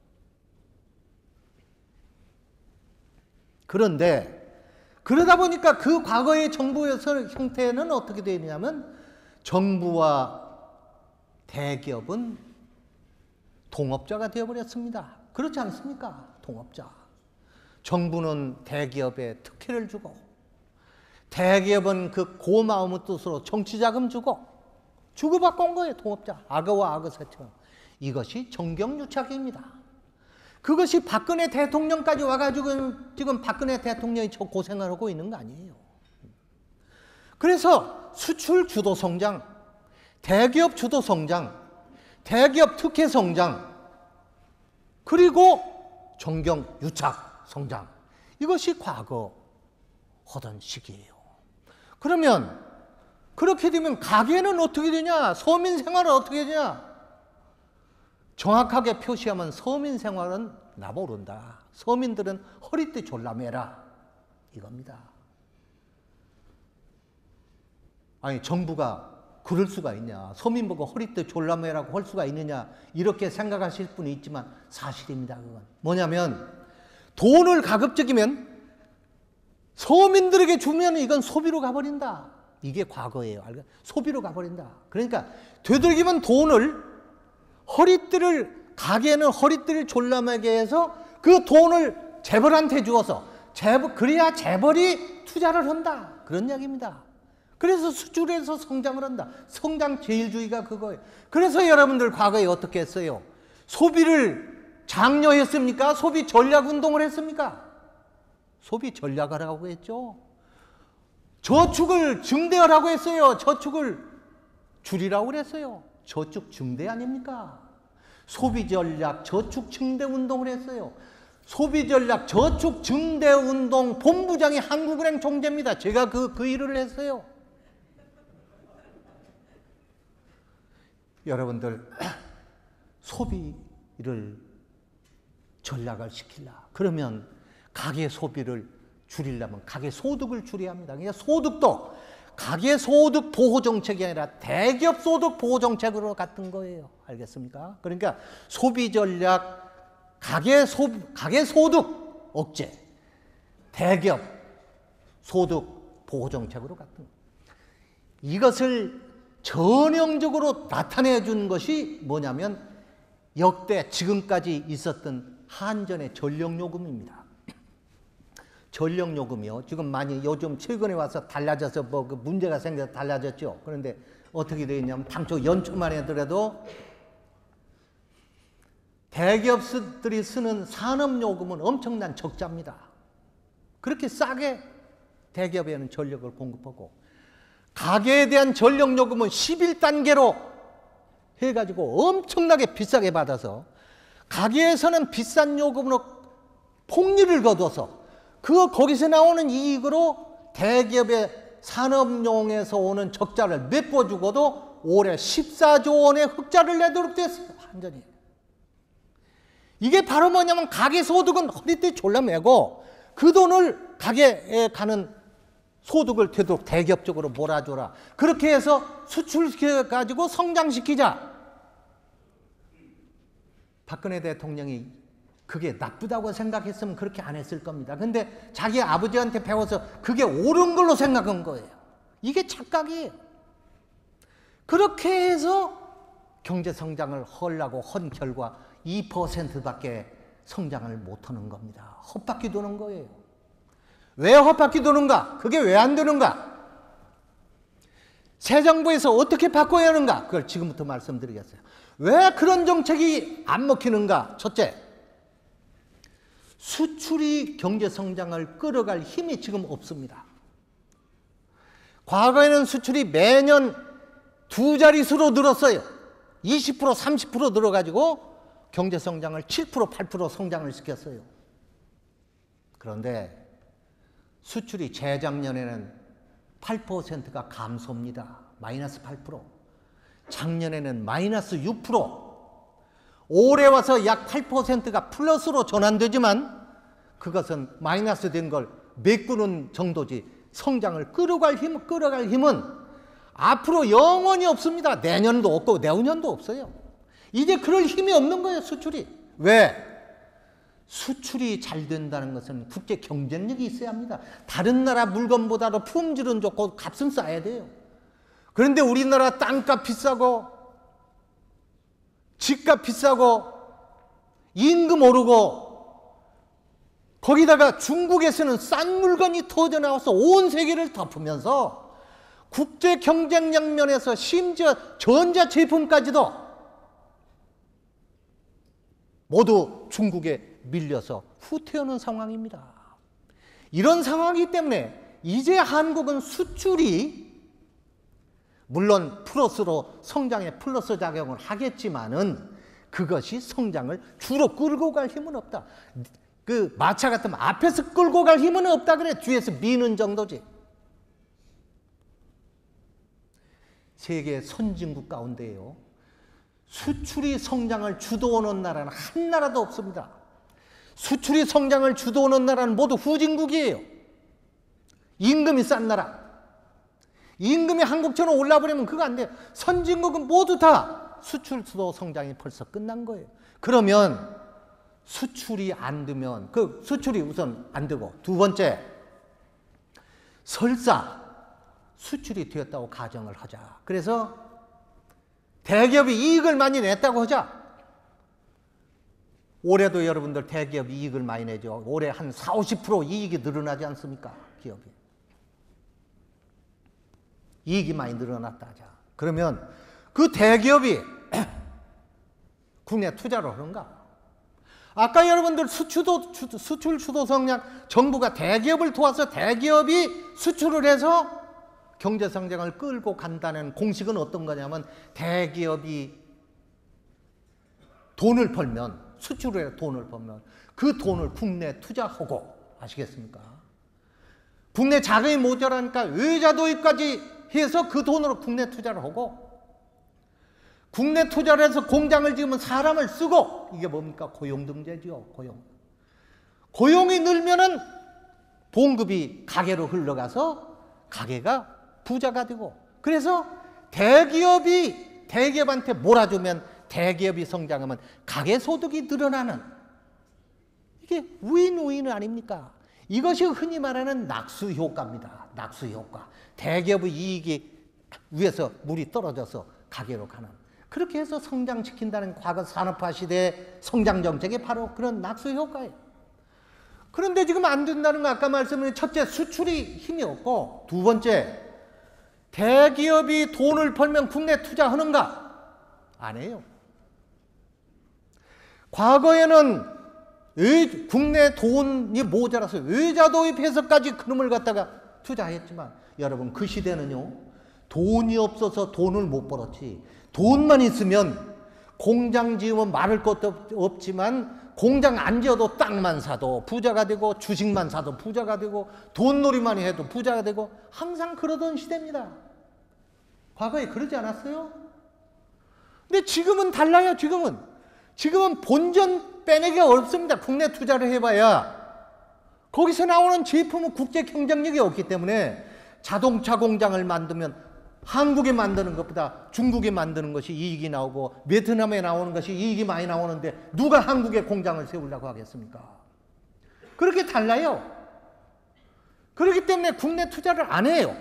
그런데 그러다 보니까 그 과거의 정부의 형태는 어떻게 되느냐면 정부와 대기업은 동업자가 되어버렸습니다. 그렇지 않습니까? 동업자. 정부는 대기업에 특혜를 주고 대기업은 그 고마움의 뜻으로 정치자금 주고 주고받고 온 거예요. 동업자. 악어와 악어새처럼. 이것이 정경유착입니다. 그것이 박근혜 대통령까지 와가지고 지금 박근혜 대통령이 저 고생을 하고 있는 거 아니에요. 그래서 수출 주도 성장, 대기업 주도 성장, 대기업 특혜 성장, 그리고 정경유착 성장. 이것이 과거 하던 시기예요. 그러면 그렇게 되면 가계는 어떻게 되냐? 서민 생활은 어떻게 되냐? 정확하게 표시하면 서민 생활은 나 모른다. 서민들은 허리띠 졸라매라. 이겁니다. 아니 정부가 그럴 수가 있냐? 서민 보고 허리띠 졸라매라고 할 수가 있느냐? 이렇게 생각하실 분이 있지만 사실입니다. 그건 뭐냐면 돈을 가급적이면 서민들에게 주면 이건 소비로 가버린다. 이게 과거예요. 소비로 가버린다. 그러니까 되도록이면 돈을 가게는 허리띠를 졸라매게 해서 그 돈을 재벌한테 주어서 그래야 재벌이 투자를 한다. 그런 이야기입니다. 그래서 수출해서 성장을 한다. 성장 제일주의가 그거예요. 그래서 여러분들 과거에 어떻게 했어요? 소비를 장려했습니까? 소비 전략 운동을 했습니까? 소비 전략을 하고 했죠. 저축을 증대하라고 했어요. 저축을 줄이라고 그랬어요. 저축 증대 아닙니까? 소비 전략 저축 증대 운동을 했어요. 소비 전략 저축 증대 운동 본부장이 한국은행 총재입니다. 제가 그 일을 했어요. 여러분들 소비를 전략을 시키려 그러면 가계 소비를 줄이려면 가계 소득을 줄여야 합니다. 그러니까 소득도 가계 소득 보호 정책이 아니라 대기업 소득 보호 정책으로 갔던 거예요. 알겠습니까? 그러니까 소비 전략, 가계 소득 억제, 대기업 소득 보호 정책으로 갔던 거예요. 이것을 전형적으로 나타내 준 것이 뭐냐면 역대 지금까지 있었던 한전의 전력요금입니다. 전력요금이요. 지금 많이 요즘 최근에 와서 달라져서 그 문제가 생겨서 달라졌죠. 그런데 어떻게 되어 있냐면 당초 연초만 하더라도 대기업들이 쓰는 산업요금은 엄청난 적자입니다. 그렇게 싸게 대기업에는 전력을 공급하고 가게에 대한 전력 요금은 11단계로 해가지고 엄청나게 비싸게 받아서 가게에서는 비싼 요금으로 폭리를 거둬서 거기서 나오는 이익으로 대기업의 산업용에서 오는 적자를 메꿔주고도 올해 14조 원의 흑자를 내도록 됐어요. 완전히. 이게 바로 뭐냐면 가계 소득은 허리띠 졸라매고 그 돈을 가게에 가는 소득을 되도록 대기업적으로 몰아줘라. 그렇게 해서 수출시켜가지고 성장시키자. 박근혜 대통령이 그게 나쁘다고 생각했으면 그렇게 안 했을 겁니다. 근데 자기 아버지한테 배워서 그게 옳은 걸로 생각한 거예요. 이게 착각이에요. 그렇게 해서 경제 성장을 하려고 한 결과 2%밖에 성장을 못하는 겁니다. 헛바퀴 도는 거예요. 왜 헛바퀴 도는가? 그게 왜 안 되는가? 새 정부에서 어떻게 바꿔야 하는가? 그걸 지금부터 말씀드리겠어요. 왜 그런 정책이 안 먹히는가? 첫째, 수출이 경제 성장을 끌어갈 힘이 지금 없습니다. 과거에는 수출이 매년 두 자릿수로 늘었어요. 20%, 30% 늘어가지고 경제 성장을 7%, 8% 성장을 시켰어요. 그런데 수출이 재작년에는 8%가 감소입니다. 마이너스 8%. 작년에는 마이너스 6%. 올해 와서 약 8%가 플러스로 전환되지만 그것은 마이너스 된 걸 메꾸는 정도지 성장을 끌어갈 힘은 앞으로 영원히 없습니다. 내년도 없고 내후년도 없어요. 이제 그럴 힘이 없는 거예요, 수출이. 왜? 수출이 잘 된다는 것은 국제 경쟁력이 있어야 합니다. 다른 나라 물건보다도 품질은 좋고 값은 싸야 돼요. 그런데 우리나라 땅값 비싸고 집값 비싸고 임금 오르고 거기다가 중국에서는 싼 물건이 터져 나와서 온 세계를 덮으면서 국제 경쟁력 면에서 심지어 전자제품까지도 모두 중국에 밀려서 후퇴하는 상황입니다. 이런 상황이기 때문에 이제 한국은 수출이 물론 플러스로 성장에 플러스 작용을 하겠지만은 그것이 성장을 주로 끌고 갈 힘은 없다. 그 마차 같으면 앞에서 끌고 갈 힘은 없다 그래. 뒤에서 미는 정도지. 세계 선진국 가운데요, 수출이 성장을 주도하는 나라는 한 나라도 없습니다. 수출이 성장을 주도하는 나라는 모두 후진국이에요. 임금이 싼 나라. 임금이 한국처럼 올라버리면 그거 안 돼요. 선진국은 모두 다 수출 주도 성장이 벌써 끝난 거예요. 그러면 수출이 안 되면 그 수출이 우선 안 되고 두 번째, 설사 수출이 되었다고 가정을 하자. 그래서 대기업이 이익을 많이 냈다고 하자. 올해도 여러분들 대기업이 이익을 많이 내죠. 올해 한 40, 50% 이익이 늘어나지 않습니까? 기업이. 이익이 많이 늘어났다 하자. 그러면 그 대기업이 국내 투자를 하는가? 아까 여러분들 수출 주도 성장, 정부가 대기업을 도와서 대기업이 수출을 해서 경제 성장을 끌고 간다는 공식은 어떤 거냐면 대기업이 돈을 벌면, 수출을 해서 돈을 벌면 그 돈을 국내에 투자하고, 아시겠습니까? 국내 자금이 모자라니까 외자 도입까지 해서 그 돈으로 국내 투자를 하고, 국내 투자를 해서 공장을 지으면 사람을 쓰고, 이게 뭡니까? 고용등재죠. 고용이 늘면은 봉급이 가게로 흘러가서 가게가 부자가 되고, 그래서 대기업이 대기업한테 몰아주면 대기업이 성장하면 가계 소득이 늘어나는, 이게 윈윈 아닙니까? 이것이 흔히 말하는 낙수 효과입니다. 낙수 효과. 대기업의 이익이 위에서 물이 떨어져서 가계로 가는, 그렇게 해서 성장시킨다는 과거 산업화 시대의 성장 정책이 바로 그런 낙수 효과예요. 그런데 지금 안 된다는 거 아까 말씀드린 첫째, 수출이 힘이 없고, 두 번째, 대기업이 돈을 벌면 국내 투자하는가? 안 해요. 과거에는 국내 돈이 모자라서 외자 도입해서까지 그놈을 갖다가 투자했지만 여러분 그 시대는요, 돈이 없어서 돈을 못 벌었지, 돈만 있으면 공장 지으면 말할 것도 없지만 공장 안 지어도 땅만 사도 부자가 되고 주식만 사도 부자가 되고 돈놀이만 해도 부자가 되고 항상 그러던 시대입니다. 과거에 그러지 않았어요? 근데 지금은 달라요. 지금은 본전 빼내기가 어렵습니다. 국내 투자를 해봐야 거기서 나오는 제품은 국제 경쟁력이 없기 때문에 자동차 공장을 만들면 한국에 만드는 것보다 중국에 만드는 것이 이익이 나오고 베트남에 나오는 것이 이익이 많이 나오는데 누가 한국에 공장을 세우려고 하겠습니까? 그렇게 달라요. 그렇기 때문에 국내 투자를 안 해요.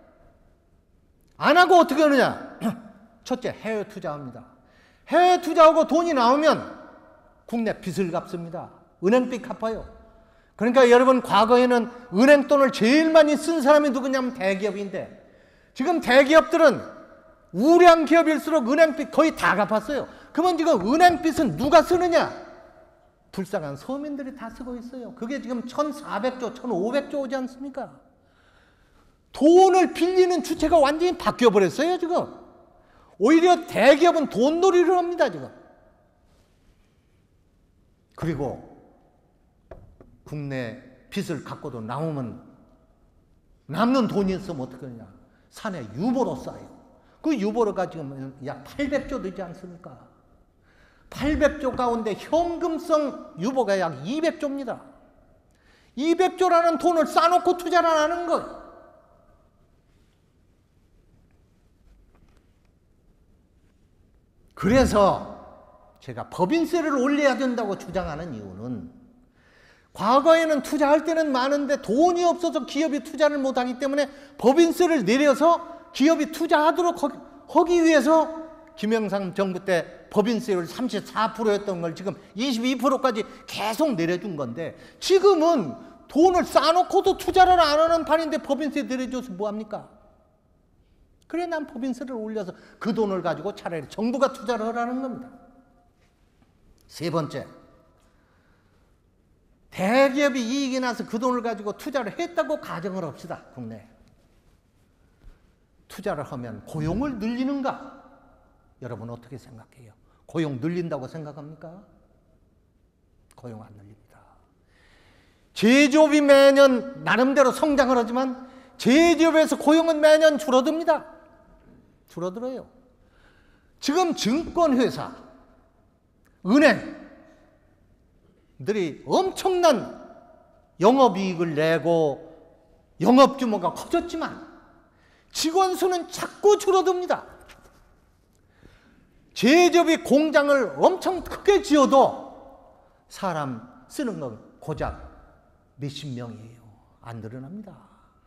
안 하고 어떻게 하느냐? 첫째, 해외 투자합니다. 해외 투자하고 돈이 나오면 국내 빚을 갚습니다. 은행빚 갚아요. 그러니까 여러분, 과거에는 은행 돈을 제일 많이 쓴 사람이 누구냐면 대기업인데, 지금 대기업들은 우량 기업일수록 은행빚 거의 다 갚았어요. 그러면 지금 은행빚은 누가 쓰느냐? 불쌍한 서민들이 다 쓰고 있어요. 그게 지금 1,400조, 1,500조 오지 않습니까? 돈을 빌리는 주체가 완전히 바뀌어 버렸어요, 지금. 오히려 대기업은 돈놀이를 합니다, 지금. 그리고 국내 빚을 갖고도 남으면 남는 돈이 있으면 어떻게 하냐? 산에 유보로 쌓아요. 그 유보로가 지금 약 800조 되지 않습니까? 800조 가운데 현금성 유보가 약 200조입니다. 200조라는 돈을 쌓아놓고 투자를 안 하는 거예요. 그래서 제가 법인세를 올려야 된다고 주장하는 이유는, 과거에는 투자할 때는 많은데 돈이 없어서 기업이 투자를 못하기 때문에 법인세를 내려서 기업이 투자하도록 하기 위해서 김영삼 정부 때 법인세율 34%였던 걸 지금 22%까지 계속 내려준 건데, 지금은 돈을 쌓아놓고도 투자를 안 하는 판인데 법인세 내려줘서 뭐합니까? 그래, 난 법인세를 올려서 그 돈을 가지고 차라리 정부가 투자를 하라는 겁니다. 세 번째, 대기업이 이익이 나서 그 돈을 가지고 투자를 했다고 가정을 합시다. 국내 투자를 하면 고용을 늘리는가? 여러분 어떻게 생각해요? 고용 늘린다고 생각합니까? 고용 안 늘립니다. 제조업이 매년 나름대로 성장을 하지만 제조업에서 고용은 매년 줄어듭니다. 줄어들어요. 지금 증권회사, 은행들이 엄청난 영업이익을 내고 영업규모가 커졌지만 직원 수는 자꾸 줄어듭니다. 제조업이 공장을 엄청 크게 지어도 사람 쓰는 건 고작 몇십 명이에요. 안 늘어납니다.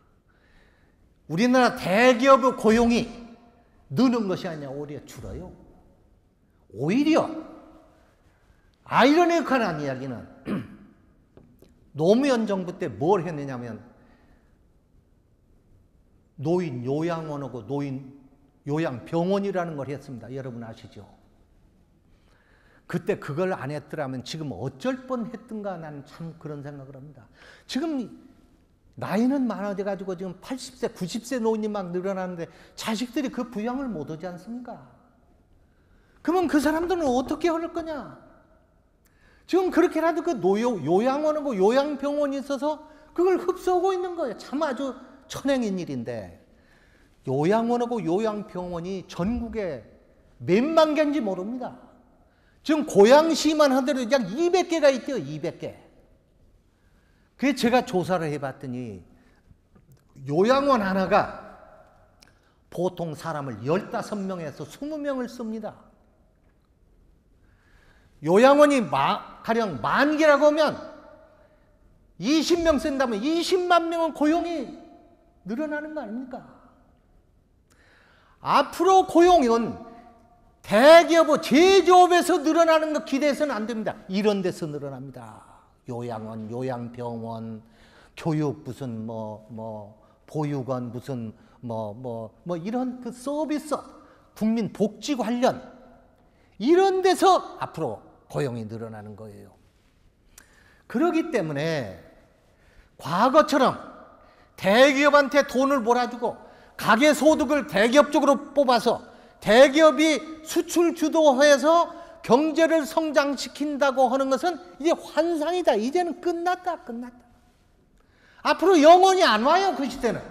우리나라 대기업의 고용이 느는 것이 아니라 오히려 줄어요. 오히려 아이러니컬한 이야기는 노무현 정부 때 뭘 했느냐면 노인 요양원하고 노인 요양병원이라는 걸 했습니다. 여러분 아시죠? 그때 그걸 안 했더라면 지금 어쩔 뻔했던가, 나는 참 그런 생각을 합니다. 지금 나이는 많아져가지고 지금 80세, 90세 노인이 막 늘어나는데 자식들이 그 부양을 못 하지 않습니까? 그러면 그 사람들은 어떻게 할 거냐? 지금 그렇게라도 그 요양원하고 요양병원이 있어서 그걸 흡수하고 있는 거예요. 참 아주 천행인 일인데, 요양원하고 요양병원이 전국에 몇만 개인지 모릅니다. 지금 고양시만 하더라도 약 200개가 있대요. 200개. 그래서 제가 조사를 해봤더니 요양원 하나가 보통 사람을 15명에서 20명을 씁니다. 요양원이 가령 10,000개라고 하면 20명 쓴다면 20만 명은 고용이 늘어나는 거 아닙니까? 앞으로 고용은 대기업, 제조업에서 늘어나는 거 기대해서는 안 됩니다. 이런 데서 늘어납니다. 요양원, 요양병원, 교육 무슨 보육원 무슨 이런 그 서비스, 국민 복지 관련 이런 데서 앞으로 고용이 늘어나는 거예요. 그렇기 때문에 과거처럼 대기업한테 돈을 몰아주고 가계 소득을 대기업 쪽으로 뽑아서 대기업이 수출 주도해서 경제를 성장시킨다고 하는 것은 이제 환상이다. 이제는 끝났다. 앞으로 영원히 안 와요, 그 시대는.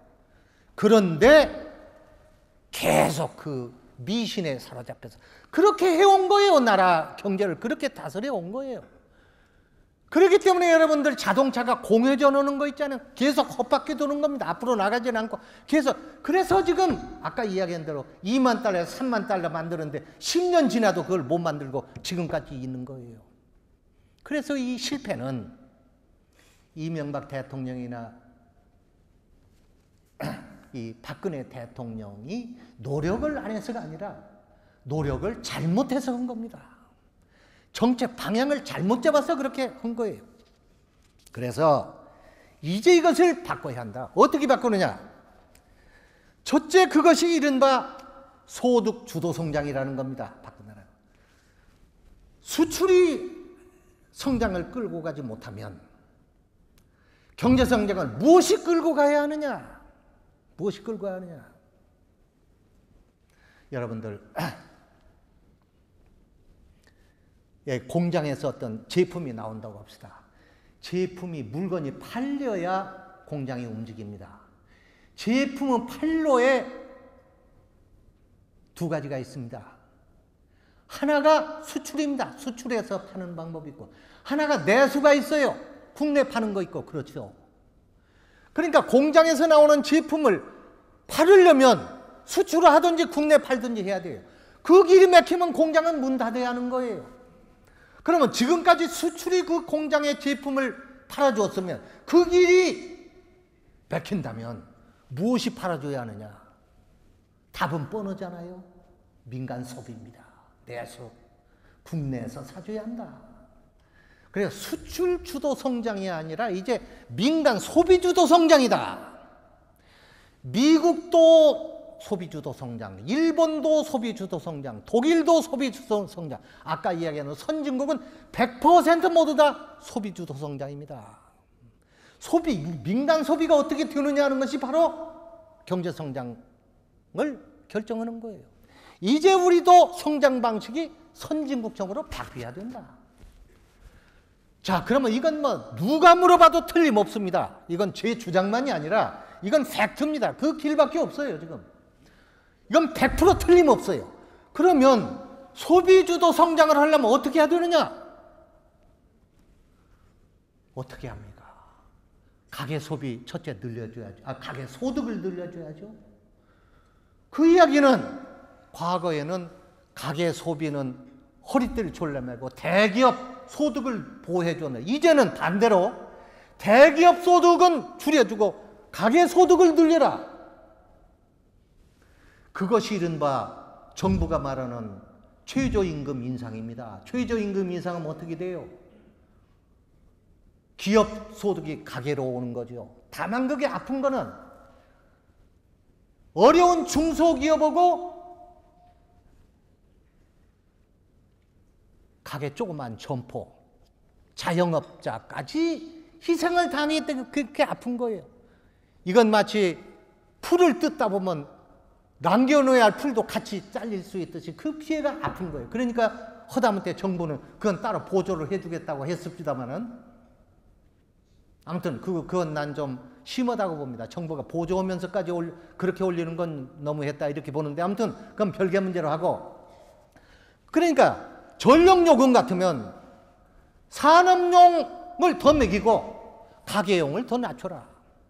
그런데 계속 그 미신에 사로잡혀서 그렇게 해온 거예요. 나라 경제를 그렇게 다스려 온 거예요. 그렇기 때문에 여러분들 자동차가 공회전 오는 거 있잖아요. 계속 헛바퀴 도는 겁니다. 앞으로 나가지는 않고 계속. 그래서 지금 아까 이야기한 대로 2만 달러에서 3만 달러 만드는데 10년 지나도 그걸 못 만들고 지금까지 있는 거예요. 그래서 이 실패는 이명박 대통령이나 이 박근혜 대통령이 노력을 안 해서가 아니라 노력을 잘못해서 한 겁니다. 정책 방향을 잘못 잡아서 그렇게 한 거예요. 그래서 이제 이것을 바꿔야 한다. 어떻게 바꾸느냐? 첫째, 그것이 이른바 소득 주도 성장이라는 겁니다. 바꾸느라. 수출이 성장을 끌고 가지 못하면 경제 성장을 무엇이 끌고 가야 하느냐? 무엇이 끌고 가야 하느냐? 여러분들 공장에서 어떤 제품이 나온다고 합시다. 제품이 물건이 팔려야 공장이 움직입니다. 제품은 판로에 두 가지가 있습니다. 하나가 수출입니다. 수출해서 파는 방법이 있고, 하나가 내수가 있어요. 국내 파는 거 있고. 그렇죠. 그러니까 공장에서 나오는 제품을 팔으려면 수출을 하든지 국내 팔든지 해야 돼요. 그 길이 막히면 공장은 문 닫아야 하는 거예요. 그러면 지금까지 수출이 그 공장의 제품을 팔아주었으면 그 길이 막힌다면 무엇이 팔아줘야 하느냐? 답은 뻔하잖아요. 민간 소비입니다. 내수, 국내에서 사줘야 한다. 그래서 수출 주도 성장이 아니라 이제 민간 소비 주도 성장이다. 미국도 소비주도 성장, 일본도 소비주도 성장, 독일도 소비주도 성장. 아까 이야기하는 선진국은 100% 모두 다 소비주도 성장입니다. 소비, 민간 소비가 어떻게 되느냐 하는 것이 바로 경제 성장을 결정하는 거예요. 이제 우리도 성장 방식이 선진국적으로 바뀌어야 된다. 자, 그러면 이건 뭐 누가 물어봐도 틀림없습니다. 이건 제 주장만이 아니라 이건 팩트입니다. 그 길밖에 없어요, 지금. 이건 100% 틀림없어요. 그러면 소비주도 성장을 하려면 어떻게 해야 되느냐? 어떻게 합니까? 가계 소비 첫째 늘려줘야죠. 가계 소득을 늘려줘야죠. 그 이야기는 과거에는 가계 소비는 허리띠를 졸라매고 대기업 소득을 보호해줬는데 이제는 반대로 대기업 소득은 줄여주고 가계 소득을 늘려라. 그것이 이른바 정부가 말하는 최저임금 인상입니다. 최저임금 인상은 어떻게 돼요? 기업 소득이 가계로 오는 거죠. 다만 그게 아픈 거는 어려운 중소기업하고 가게 조그만 점포, 자영업자까지 희생을 당했기 때문에 그렇게 아픈 거예요. 이건 마치 풀을 뜯다 보면 남겨놓아야 할 풀도 같이 잘릴 수 있듯이 그 피해가 아픈 거예요. 그러니까 허다못해 정부는 그건 따로 보조를 해주겠다고 했습니다마는 아무튼 그건 난 좀 심하다고 봅니다. 정부가 보조하면서까지 그렇게 올리는 건 너무했다 이렇게 보는데 아무튼 그건 별개 문제로 하고 그러니까 전력요금 같으면 산업용을 더 매기고 가계용을 더 낮춰라.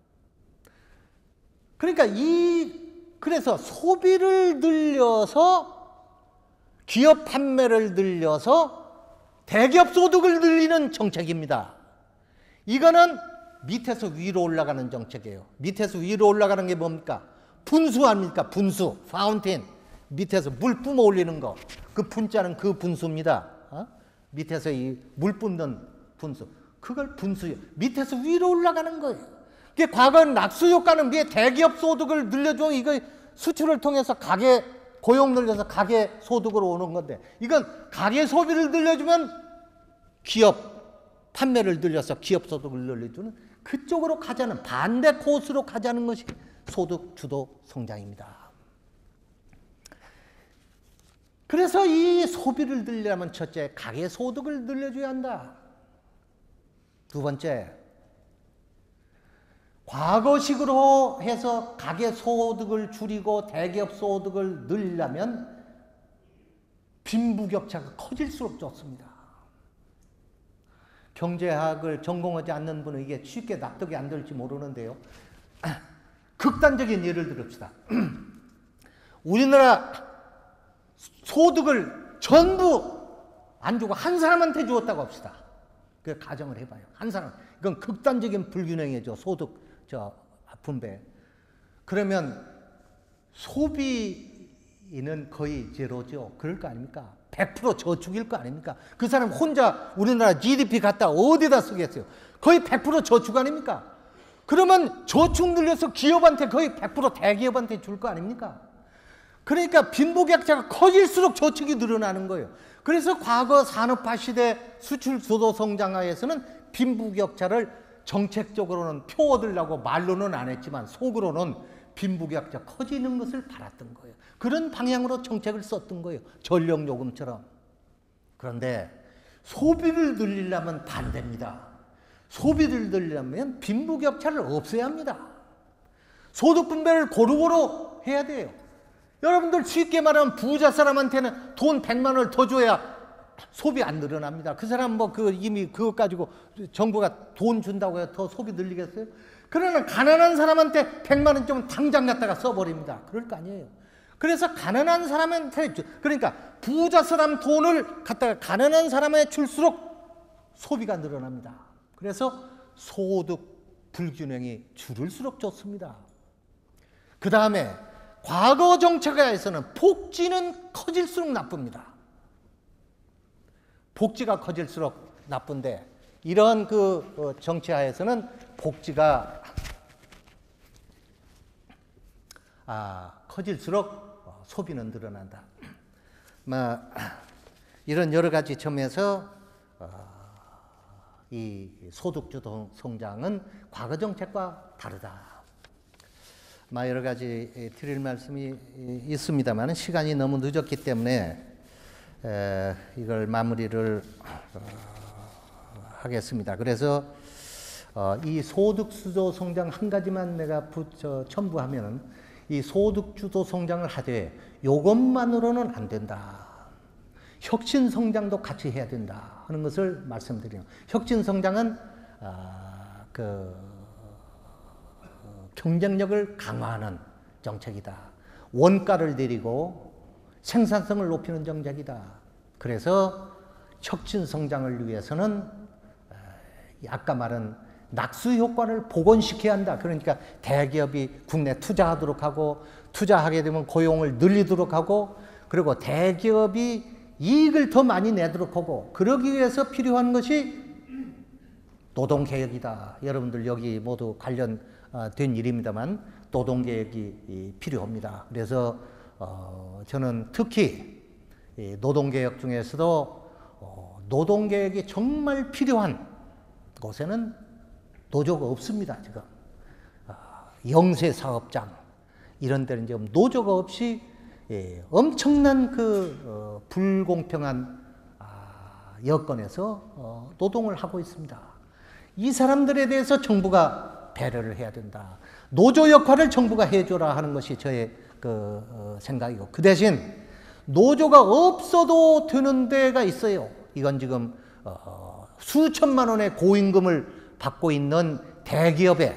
그러니까 그래서 소비를 늘려서 기업 판매를 늘려서 대기업 소득을 늘리는 정책입니다. 이거는 밑에서 위로 올라가는 정책이에요. 밑에서 위로 올라가는 게 뭡니까? 분수 아닙니까? 분수, 파운틴. 밑에서 물 뿜어 올리는 거. 그 분자는 그 분수입니다. 밑에서 이 물 뿜는 분수. 그걸 분수예요. 밑에서 위로 올라가는 거예요. 과거 낙수효과는 위에 대기업 소득을 늘려줘 이거 수출을 통해서 가계 고용 늘려서 가계 소득으로 오는 건데 이건 가계 소비를 늘려주면 기업 판매를 늘려서 기업 소득을 늘려주는 그쪽으로 가자는, 반대 코스로 가자는 것이 소득 주도 성장입니다. 그래서 이 소비를 늘리려면 첫째, 가계 소득을 늘려줘야 한다. 두 번째, 과거식으로 해서 가계 소득을 줄이고 대기업 소득을 늘리려면 빈부격차가 커질수록 좋습니다. 경제학을 전공하지 않는 분은 이게 쉽게 납득이 안 될지 모르는데요. 극단적인 예를 들읍시다. 우리나라 소득을 전부 안 주고 한 사람한테 주었다고 합시다. 그 가정을 해봐요. 한 사람. 이건 극단적인 불균형이죠. 소득 분배. 그러면 소비는 거의 제로죠. 그럴 거 아닙니까? 100% 저축일 거 아닙니까? 그 사람 혼자 우리나라 GDP 갖다 어디다 쓰겠어요? 거의 100% 저축 아닙니까? 그러면 저축 늘려서 기업한테 거의 100% 대기업한테 줄 거 아닙니까? 그러니까 빈부격차가 커질수록 저축이 늘어나는 거예요. 그래서 과거 산업화 시대 수출 주도 성장하에서는 빈부격차를 정책적으로는 표 얻으려고 말로는 안 했지만 속으로는 빈부격차 커지는 것을 바랐던 거예요. 그런 방향으로 정책을 썼던 거예요. 전력요금처럼. 그런데 소비를 늘리려면 반대입니다. 소비를 늘리려면 빈부격차를 없애야 합니다. 소득 분배를 고루고루 해야 돼요. 여러분들 쉽게 말하면 부자 사람한테는 돈 100만 원을 더 줘야 소비 안 늘어납니다. 그 사람 이미 그것 가지고 정부가 돈 준다고 해서 더 소비 늘리겠어요? 그러나 가난한 사람한테 100만 원 좀 당장 갖다가 써버립니다. 그럴 거 아니에요. 그래서 가난한 사람한테 그러니까 부자 사람 돈을 갖다가 가난한 사람에 줄수록 소비가 늘어납니다. 그래서 소득 불균형이 줄을수록 좋습니다. 그 다음에 과거 정책하에서는 복지는 커질수록 나쁩니다. 복지가 커질수록 나쁜데 이런 정치하에서는 복지가 커질수록 소비는 늘어난다. 이런 여러 가지 점에서 이 소득주도 성장은 과거 정책과 다르다. 여러 가지 드릴 말씀이 있습니다만 시간이 너무 늦었기 때문에 이걸 마무리를 하겠습니다. 그래서 이 소득주도 성장 한 가지만 내가 첨부하면 이 소득주도 성장을 하되 이것만으로는 안 된다. 혁신 성장도 같이 해야 된다 하는 것을 말씀드려요. 혁신 성장은 경쟁력을 강화하는 정책이다. 원가를 내리고 생산성을 높이는 정책이다. 그래서 혁신 성장을 위해서는 아까 말한 낙수 효과를 복원시켜야 한다. 그러니까 대기업이 국내 투자하도록 하고 투자하게 되면 고용을 늘리도록 하고 그리고 대기업이 이익을 더 많이 내도록 하고 그러기 위해서 필요한 것이 노동개혁이다. 여러분들 여기 모두 관련된 일입니다만 노동개혁이 필요합니다. 그래서 저는 특히 노동개혁 중에서도 노동개혁이 정말 필요한 곳에는 노조가 없습니다. 지금 영세사업장 이런 데는 지금 노조가 없이 엄청난 불공평한 여건에서 노동을 하고 있습니다. 이 사람들에 대해서 정부가 배려를 해야 된다. 노조 역할을 정부가 해줘라 하는 것이 저의 생각이고 그 대신 노조가 없어도 되는 데가 있어요. 이건 지금 수천만 원의 고임금을 받고 있는 대기업의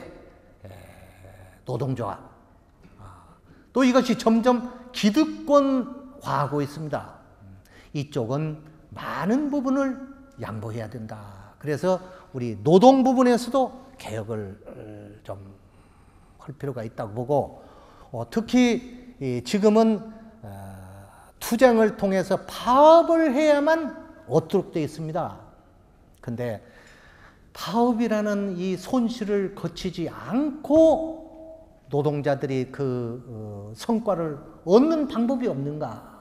노동조합. 또 이것이 점점 기득권화하고 있습니다. 이쪽은 많은 부분을 양보해야 된다. 그래서 우리 노동 부분에서도 개혁을 좀 할 필요가 있다고 보고 특히 지금은 투쟁을 통해서 파업을 해야만 얻도록 되어 있습니다. 근데 파업이라는 이 손실을 거치지 않고 노동자들이 성과를 얻는 방법이 없는가?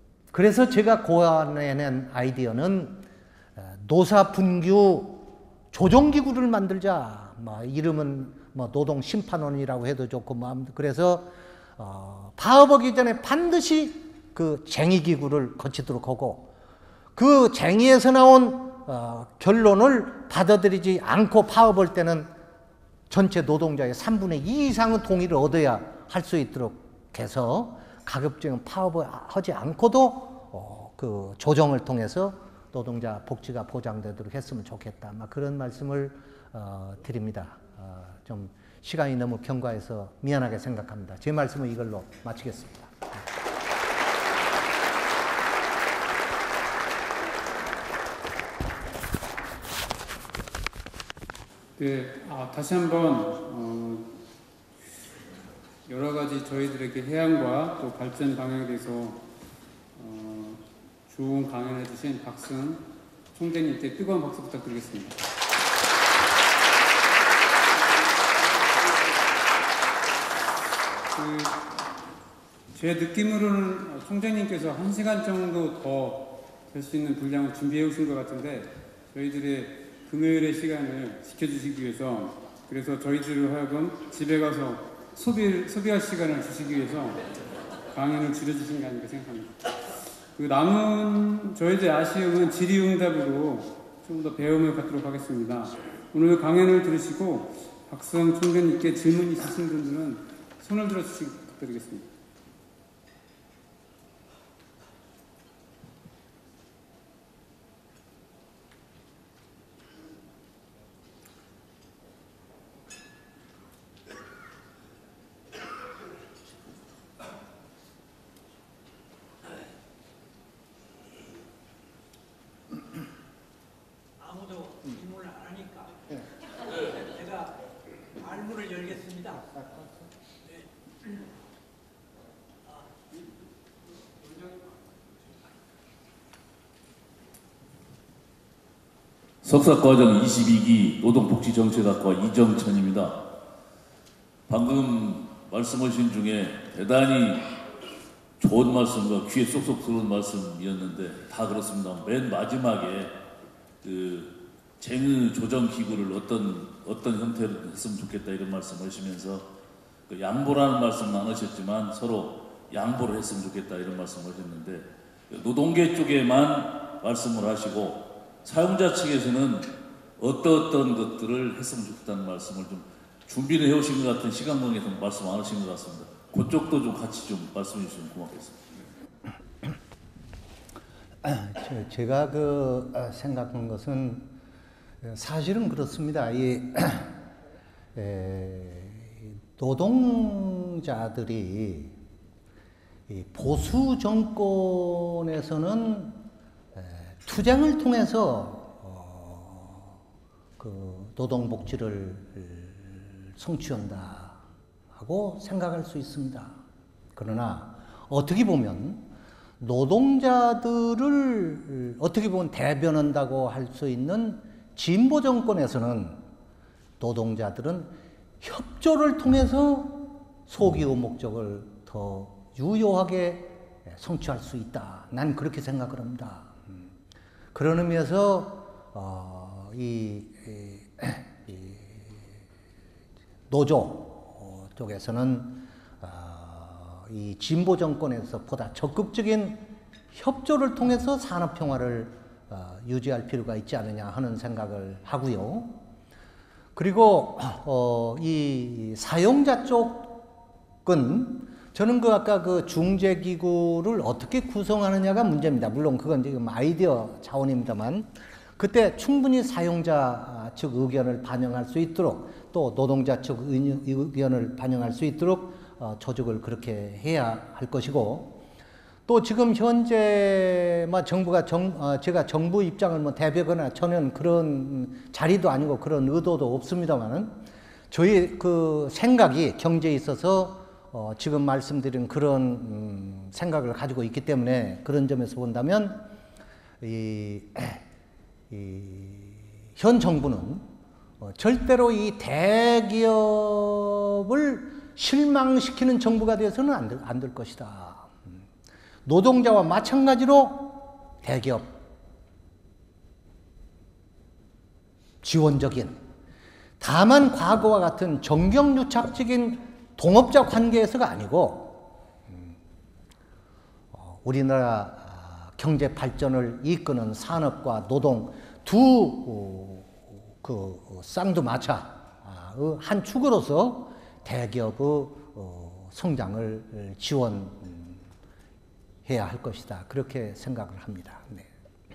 그래서 제가 고안해낸 아이디어는 노사 분규 조정기구를 만들자. 뭐 이름은 뭐 노동심판원이라고 해도 좋고 뭐 그래서 파업하기 전에 반드시 그 쟁의기구를 거치도록 하고 그 쟁의에서 나온 결론을 받아들이지 않고 파업할 때는 전체 노동자의 3분의 2 이상은 동의를 얻어야 할 수 있도록 해서 가급적이면 파업을 하지 않고도 그 조정을 통해서 노동자 복지가 보장되도록 했으면 좋겠다. 막 그런 말씀을 드립니다. 좀 시간이 너무 경과해서 미안하게 생각합니다. 제 말씀은 이걸로 마치겠습니다.
네, 다시 한번 여러 가지 저희들에게 해안과 또 발전 방향에 대해서 좋은 강연을 해주신 박승 총재님께 뜨거운 박수 부탁드리겠습니다. 제 느낌으로는 총재님께서 1시간 정도 더 될 수 있는 분량을 준비해 오신 것 같은데 저희들의 금요일의 시간을 지켜주시기 위해서 그래서 저희들을 하여금 집에 가서 소비할 시간을 주시기 위해서 강연을 줄여주신 게 아닌가 생각합니다. 그 남은 저희들의 아쉬움은 질의응답으로 좀 더 배움을 갖도록 하겠습니다. 오늘 강연을 들으시고 박수영 총재님께 질문 있으신 분들은 손을 들어주시기 부탁드리겠습니다.
질문을 안 하니까 제가 말문을 열겠습니다.
석사과정 22기 노동복지정책학과 이정천입니다. 방금 말씀하신 중에 대단히 좋은 말씀과 귀에 쏙쏙 들어오는 말씀이었는데 다 그렇습니다. 맨 마지막에 그 쟁의 조정 기구를 어떤 형태로 했으면 좋겠다 이런 말씀하시면서 그 양보라는 말씀은 안 하셨지만 서로 양보를 했으면 좋겠다 이런 말씀을 하셨는데 노동계 쪽에만 말씀을 하시고 사용자 측에서는 어떤 것들을 했으면 좋겠다는 말씀을 좀 준비를 해오신 것 같은 시간 관계에서 말씀 안 하신 것 같습니다. 그쪽도 좀 같이 좀 말씀해 주시면 고맙겠습니다.
제가 생각한 것은 사실은 그렇습니다. 노동자들이 보수 정권에서는 투쟁을 통해서 그 노동복지를 성취한다 하고 생각할 수 있습니다. 그러나 어떻게 보면 노동자들을 어떻게 보면 대변한다고 할 수 있는 진보 정권에서는 노동자들은 협조를 통해서 소기의 목적을 더 유효하게 성취할 수 있다. 난 그렇게 생각을 합니다. 그런 의미에서 이 노조 쪽에서는 이 진보 정권에서 보다 적극적인 협조를 통해서 산업 평화를 유지할 필요가 있지 않느냐 하는 생각을 하고요. 그리고 이 사용자 쪽은 저는 아까 그 중재기구를 어떻게 구성하느냐가 문제입니다. 물론 그건 지금 아이디어 차원입니다만 그때 충분히 사용자 측 의견을 반영할 수 있도록 또 노동자 측 의견을 반영할 수 있도록 조직을 그렇게 해야 할 것이고 또 지금 현재 정부가 제가 정부 입장을 대변하거나 저는 그런 자리도 아니고 그런 의도도 없습니다만은 저희 그 생각이 경제에 있어서 지금 말씀드린 그런 생각을 가지고 있기 때문에 그런 점에서 본다면 현 정부는 절대로 이 대기업을 실망시키는 정부가 되어서는 안 될 것이다. 노동자와 마찬가지로 대기업 지원적인, 다만 과거와 같은 정경유착적인 동업자 관계에서가 아니고 우리나라 경제 발전을 이끄는 산업과 노동 두 쌍두마차의 한 축으로서 대기업의 성장을 지원해야 할 것이다. 그렇게 생각을 합니다. 네.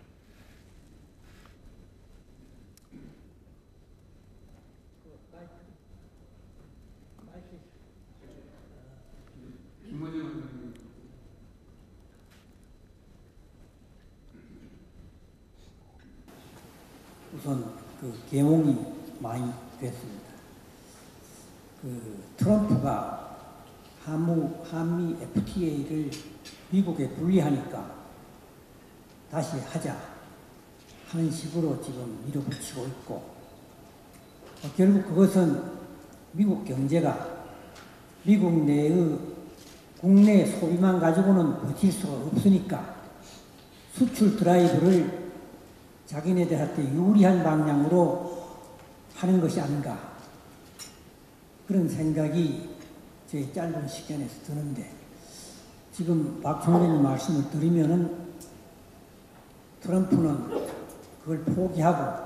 우선 계몽이 많이 됐습니다. 트럼프가 한미 FTA를 미국에 분리하니까 다시 하자 하는 식으로 지금 밀어붙이고 있고, 결국 그것은 미국 경제가 미국 내의 국내 소비만 가지고는 버틸 수가 없으니까 수출 드라이브를 자기네들한테 유리한 방향으로 하는 것이 아닌가, 그런 생각이 제 짧은 시간에서 드는데, 지금 박 총리님 말씀을 드리면은 트럼프는 그걸 포기하고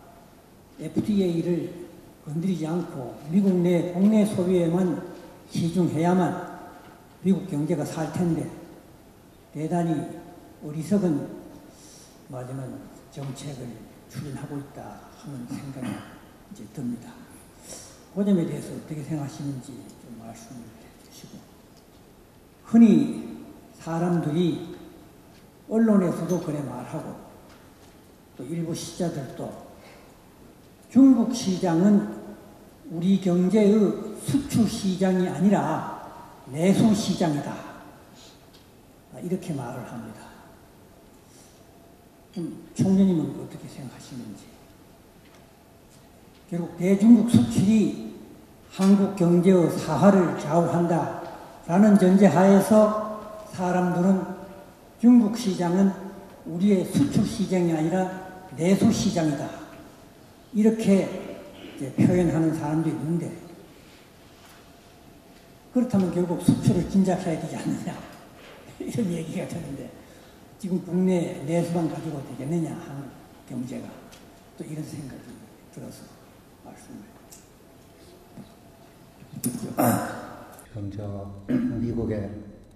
FTA를 건드리지 않고 미국 내 국내 소비에만 치중해야만 미국 경제가 살 텐데, 대단히 어리석은 말하자면 정책을 추진하고 있다 하는 생각이 이제 듭니다. 그 점에 대해서 어떻게 생각하시는지 좀 말씀을 해주시고, 흔히 사람들이 언론에서도 그래 말하고 또 일부 시자들도 중국 시장은 우리 경제의 수출 시장이 아니라 내수 시장이다, 이렇게 말을 합니다. 총리님은 어떻게 생각하시는지. 결국 대중국 수출이 한국 경제의 사활을 좌우한다라는 전제하에서 사람들은 중국 시장은 우리의 수출 시장이 아니라 내수 시장이다, 이렇게 이제 표현하는 사람도 있는데, 그렇다면 결국 수출을 진작해야 되지 않느냐 이런 얘기가 되는데, 지금 국내 내수만 가지고 되겠느냐 하는 경제가, 또 이런 생각이 들어서
지금 미국의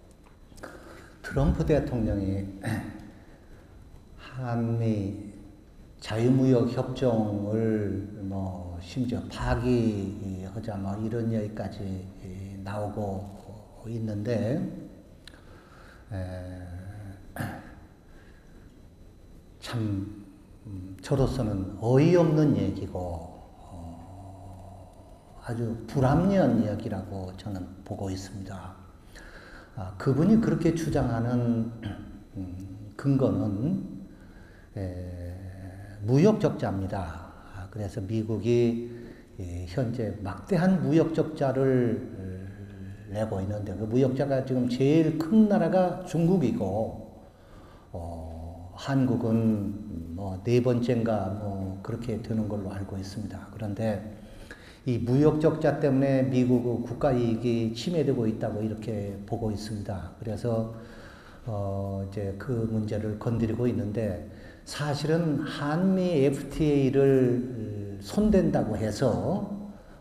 트럼프 대통령이 한미 자유무역 협정을 심지어 파기하자 이런 얘기까지 나오고 있는데, 참 저로서는 어이없는 얘기고 아주 불합리한 이야기라고 저는 보고 있습니다. 그분이 그렇게 주장하는 근거는 무역 적자입니다. 그래서 미국이 현재 막대한 무역 적자를 내고 있는데, 그 무역자가 지금 제일 큰 나라가 중국이고, 한국은 네 번째인가 그렇게 되는 걸로 알고 있습니다. 그런데 이 무역 적자 때문에 미국의 국가 이익이 침해되고 있다고 이렇게 보고 있습니다. 그래서 이제 그 문제를 건드리고 있는데, 사실은 한미 FTA를 손댄다고 해서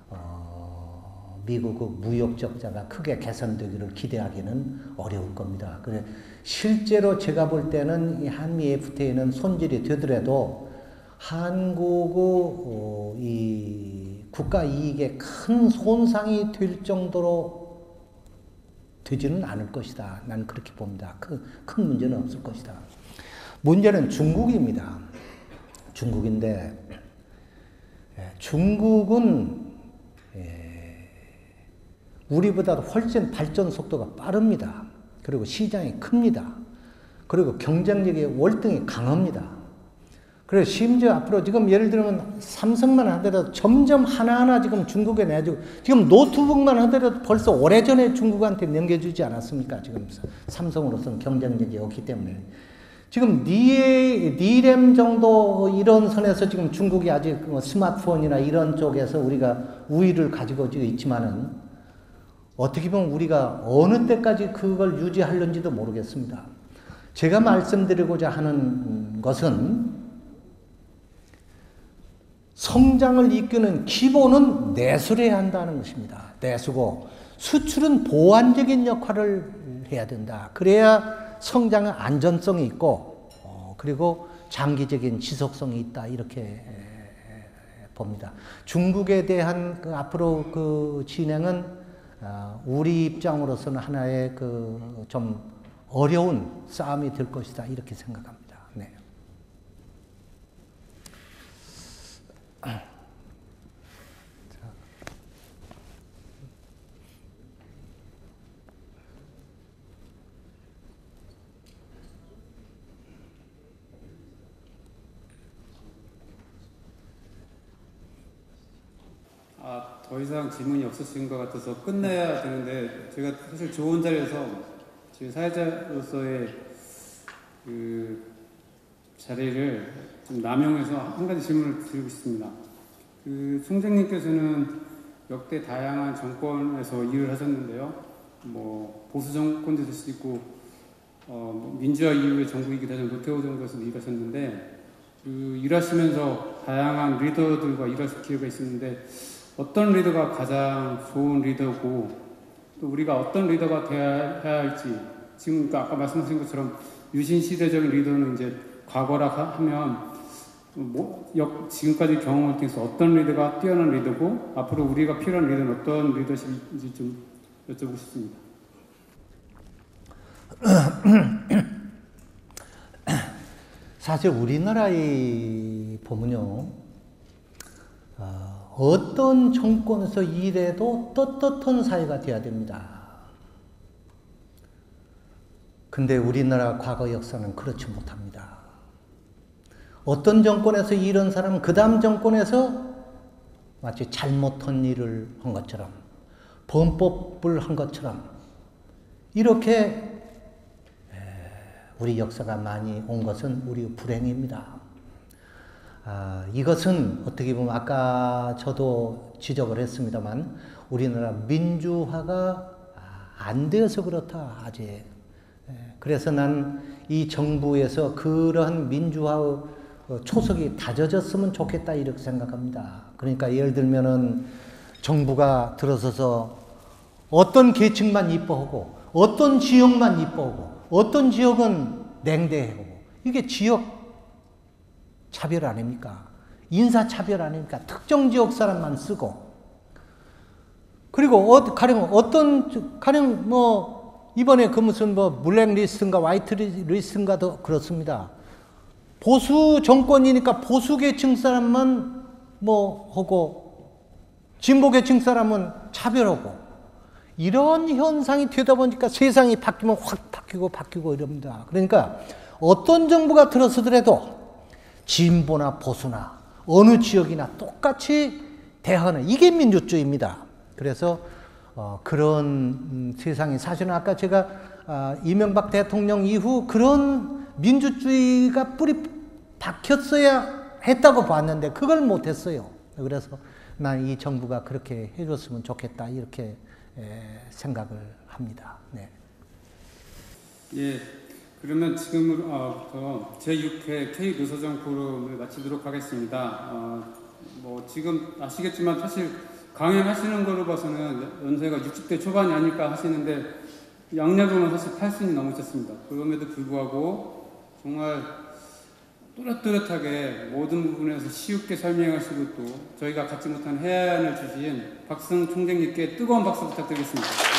미국의 무역 적자가 크게 개선되기를 기대하기는 어려울 겁니다. 그래 실제로 제가 볼 때는 이 한미 FTA는 손질이 되더라도 한국의 이 국가 이익에 큰 손상이 될 정도로 되지는 않을 것이다. 나는 그렇게 봅니다. 큰 문제는 없을 것이다. 문제는 중국입니다. 중국인데, 중국은 우리보다도 훨씬 발전 속도가 빠릅니다. 그리고 시장이 큽니다. 그리고 경쟁력이 월등히 강합니다. 그래서 심지어 앞으로 지금 예를 들면 삼성만 하더라도 점점 하나하나 지금 중국에 내주고, 지금 노트북만 하더라도 벌써 오래전에 중국한테 넘겨주지 않았습니까? 지금 삼성으로서는 경쟁력이 없기 때문에. 지금 니램 정도 이런 선에서 지금 중국이 아직 스마트폰이나 이런 쪽에서 우리가 우위를 가지고 있지만은 어떻게 보면 우리가 어느 때까지 그걸 유지하려는지도 모르겠습니다. 제가 말씀드리고자 하는 것은 성장을 이끄는 기본은 내수를 해야 한다는 것입니다. 내수고 수출은 보완적인 역할을 해야 된다. 그래야 성장의 안전성이 있고 그리고 장기적인 지속성이 있다. 이렇게 봅니다. 중국에 대한 앞으로 그 진행은 우리 입장으로서는 하나의 그 좀 어려운 싸움이 될 것이다. 이렇게 생각합니다. 네.
더 이상 질문이 없으신 것 같아서 끝내야 되는데 제가 사실 좋은 자리에서 지금 사회자로서의 그 자리를 좀 남용해서 한 가지 질문을 드리고 싶습니다. 그 총장님께서는 역대 다양한 정권에서 일을 하셨는데요. 뭐 보수 정권도 될 수도 있고 민주화 이후의 정부이기도 하지만 노태우 정부에서도 일하셨는데 그 일하시면서 다양한 리더들과 일하실 기회가 있었는데 어떤 리더가 가장 좋은 리더고 또 우리가 어떤 리더가 되어야 할지 지금 아까 말씀하신 것처럼 유신 시대적인 리더는 이제 과거라 하면 지금까지 경험을 통해서 어떤 리더가 뛰어난 리더고 앞으로 우리가 필요한 리더는 어떤 리더십인지 좀 여쭤보고 싶습니다.
사실 우리나라에 보면요. 어떤 정권에서 일해도 떳떳한 사회가 돼야 됩니다. 근데 우리나라 과거 역사는 그렇지 못합니다. 어떤 정권에서 일한 사람은 그 다음 정권에서 마치 잘못한 일을 한 것처럼 범법을 한 것처럼 이렇게 우리 역사가 많이 온 것은 우리 불행입니다. 이것은 어떻게 보면 아까 저도 지적을 했습니다만 우리나라 민주화가 안 되어서 그렇다 아직. 그래서 난 이 정부에서 그러한 민주화의 초석이 다져졌으면 좋겠다 이렇게 생각합니다. 그러니까 예를 들면은 정부가 들어서서 어떤 계층만 이뻐하고 어떤 지역만 이뻐하고 어떤 지역은 냉대하고 이게 지역 차별 아닙니까? 인사차별 아닙니까? 특정 지역 사람만 쓰고 그리고 가령 이번에 그 무슨 블랙리스트인가 화이트리스트인가도 그렇습니다. 보수 정권이니까 보수 계층 사람만 하고 진보 계층 사람은 차별하고 이런 현상이 되다 보니까 세상이 바뀌면 확 바뀌고 이럽니다. 그러니까 어떤 정부가 들어서더라도 진보나 보수나 어느 지역이나 똑같이 대하는 이게 민주주의입니다. 그래서 그런 세상이 사실은 아까 제가 이명박 대통령 이후 그런 민주주의가 뿌리 박혔어야 했다고 봤는데 그걸 못했어요. 그래서 난 이 정부가 그렇게 해줬으면 좋겠다 이렇게 생각을 합니다. 네.
예. 그러면 지금부터 제6회 K노사정 포럼을 마치도록 하겠습니다. 지금 아시겠지만 사실 강연하시는 걸로 봐서는 연세가 60대 초반이 아닐까 하시는데 양력으로는 사실 80이 넘으셨습니다. 그럼에도 불구하고 정말 또렷또렷하게 모든 부분에서 시우게 설명하시고 또 저희가 갖지 못한 해안을 주신 박승 총장님께 뜨거운 박수 부탁드리겠습니다.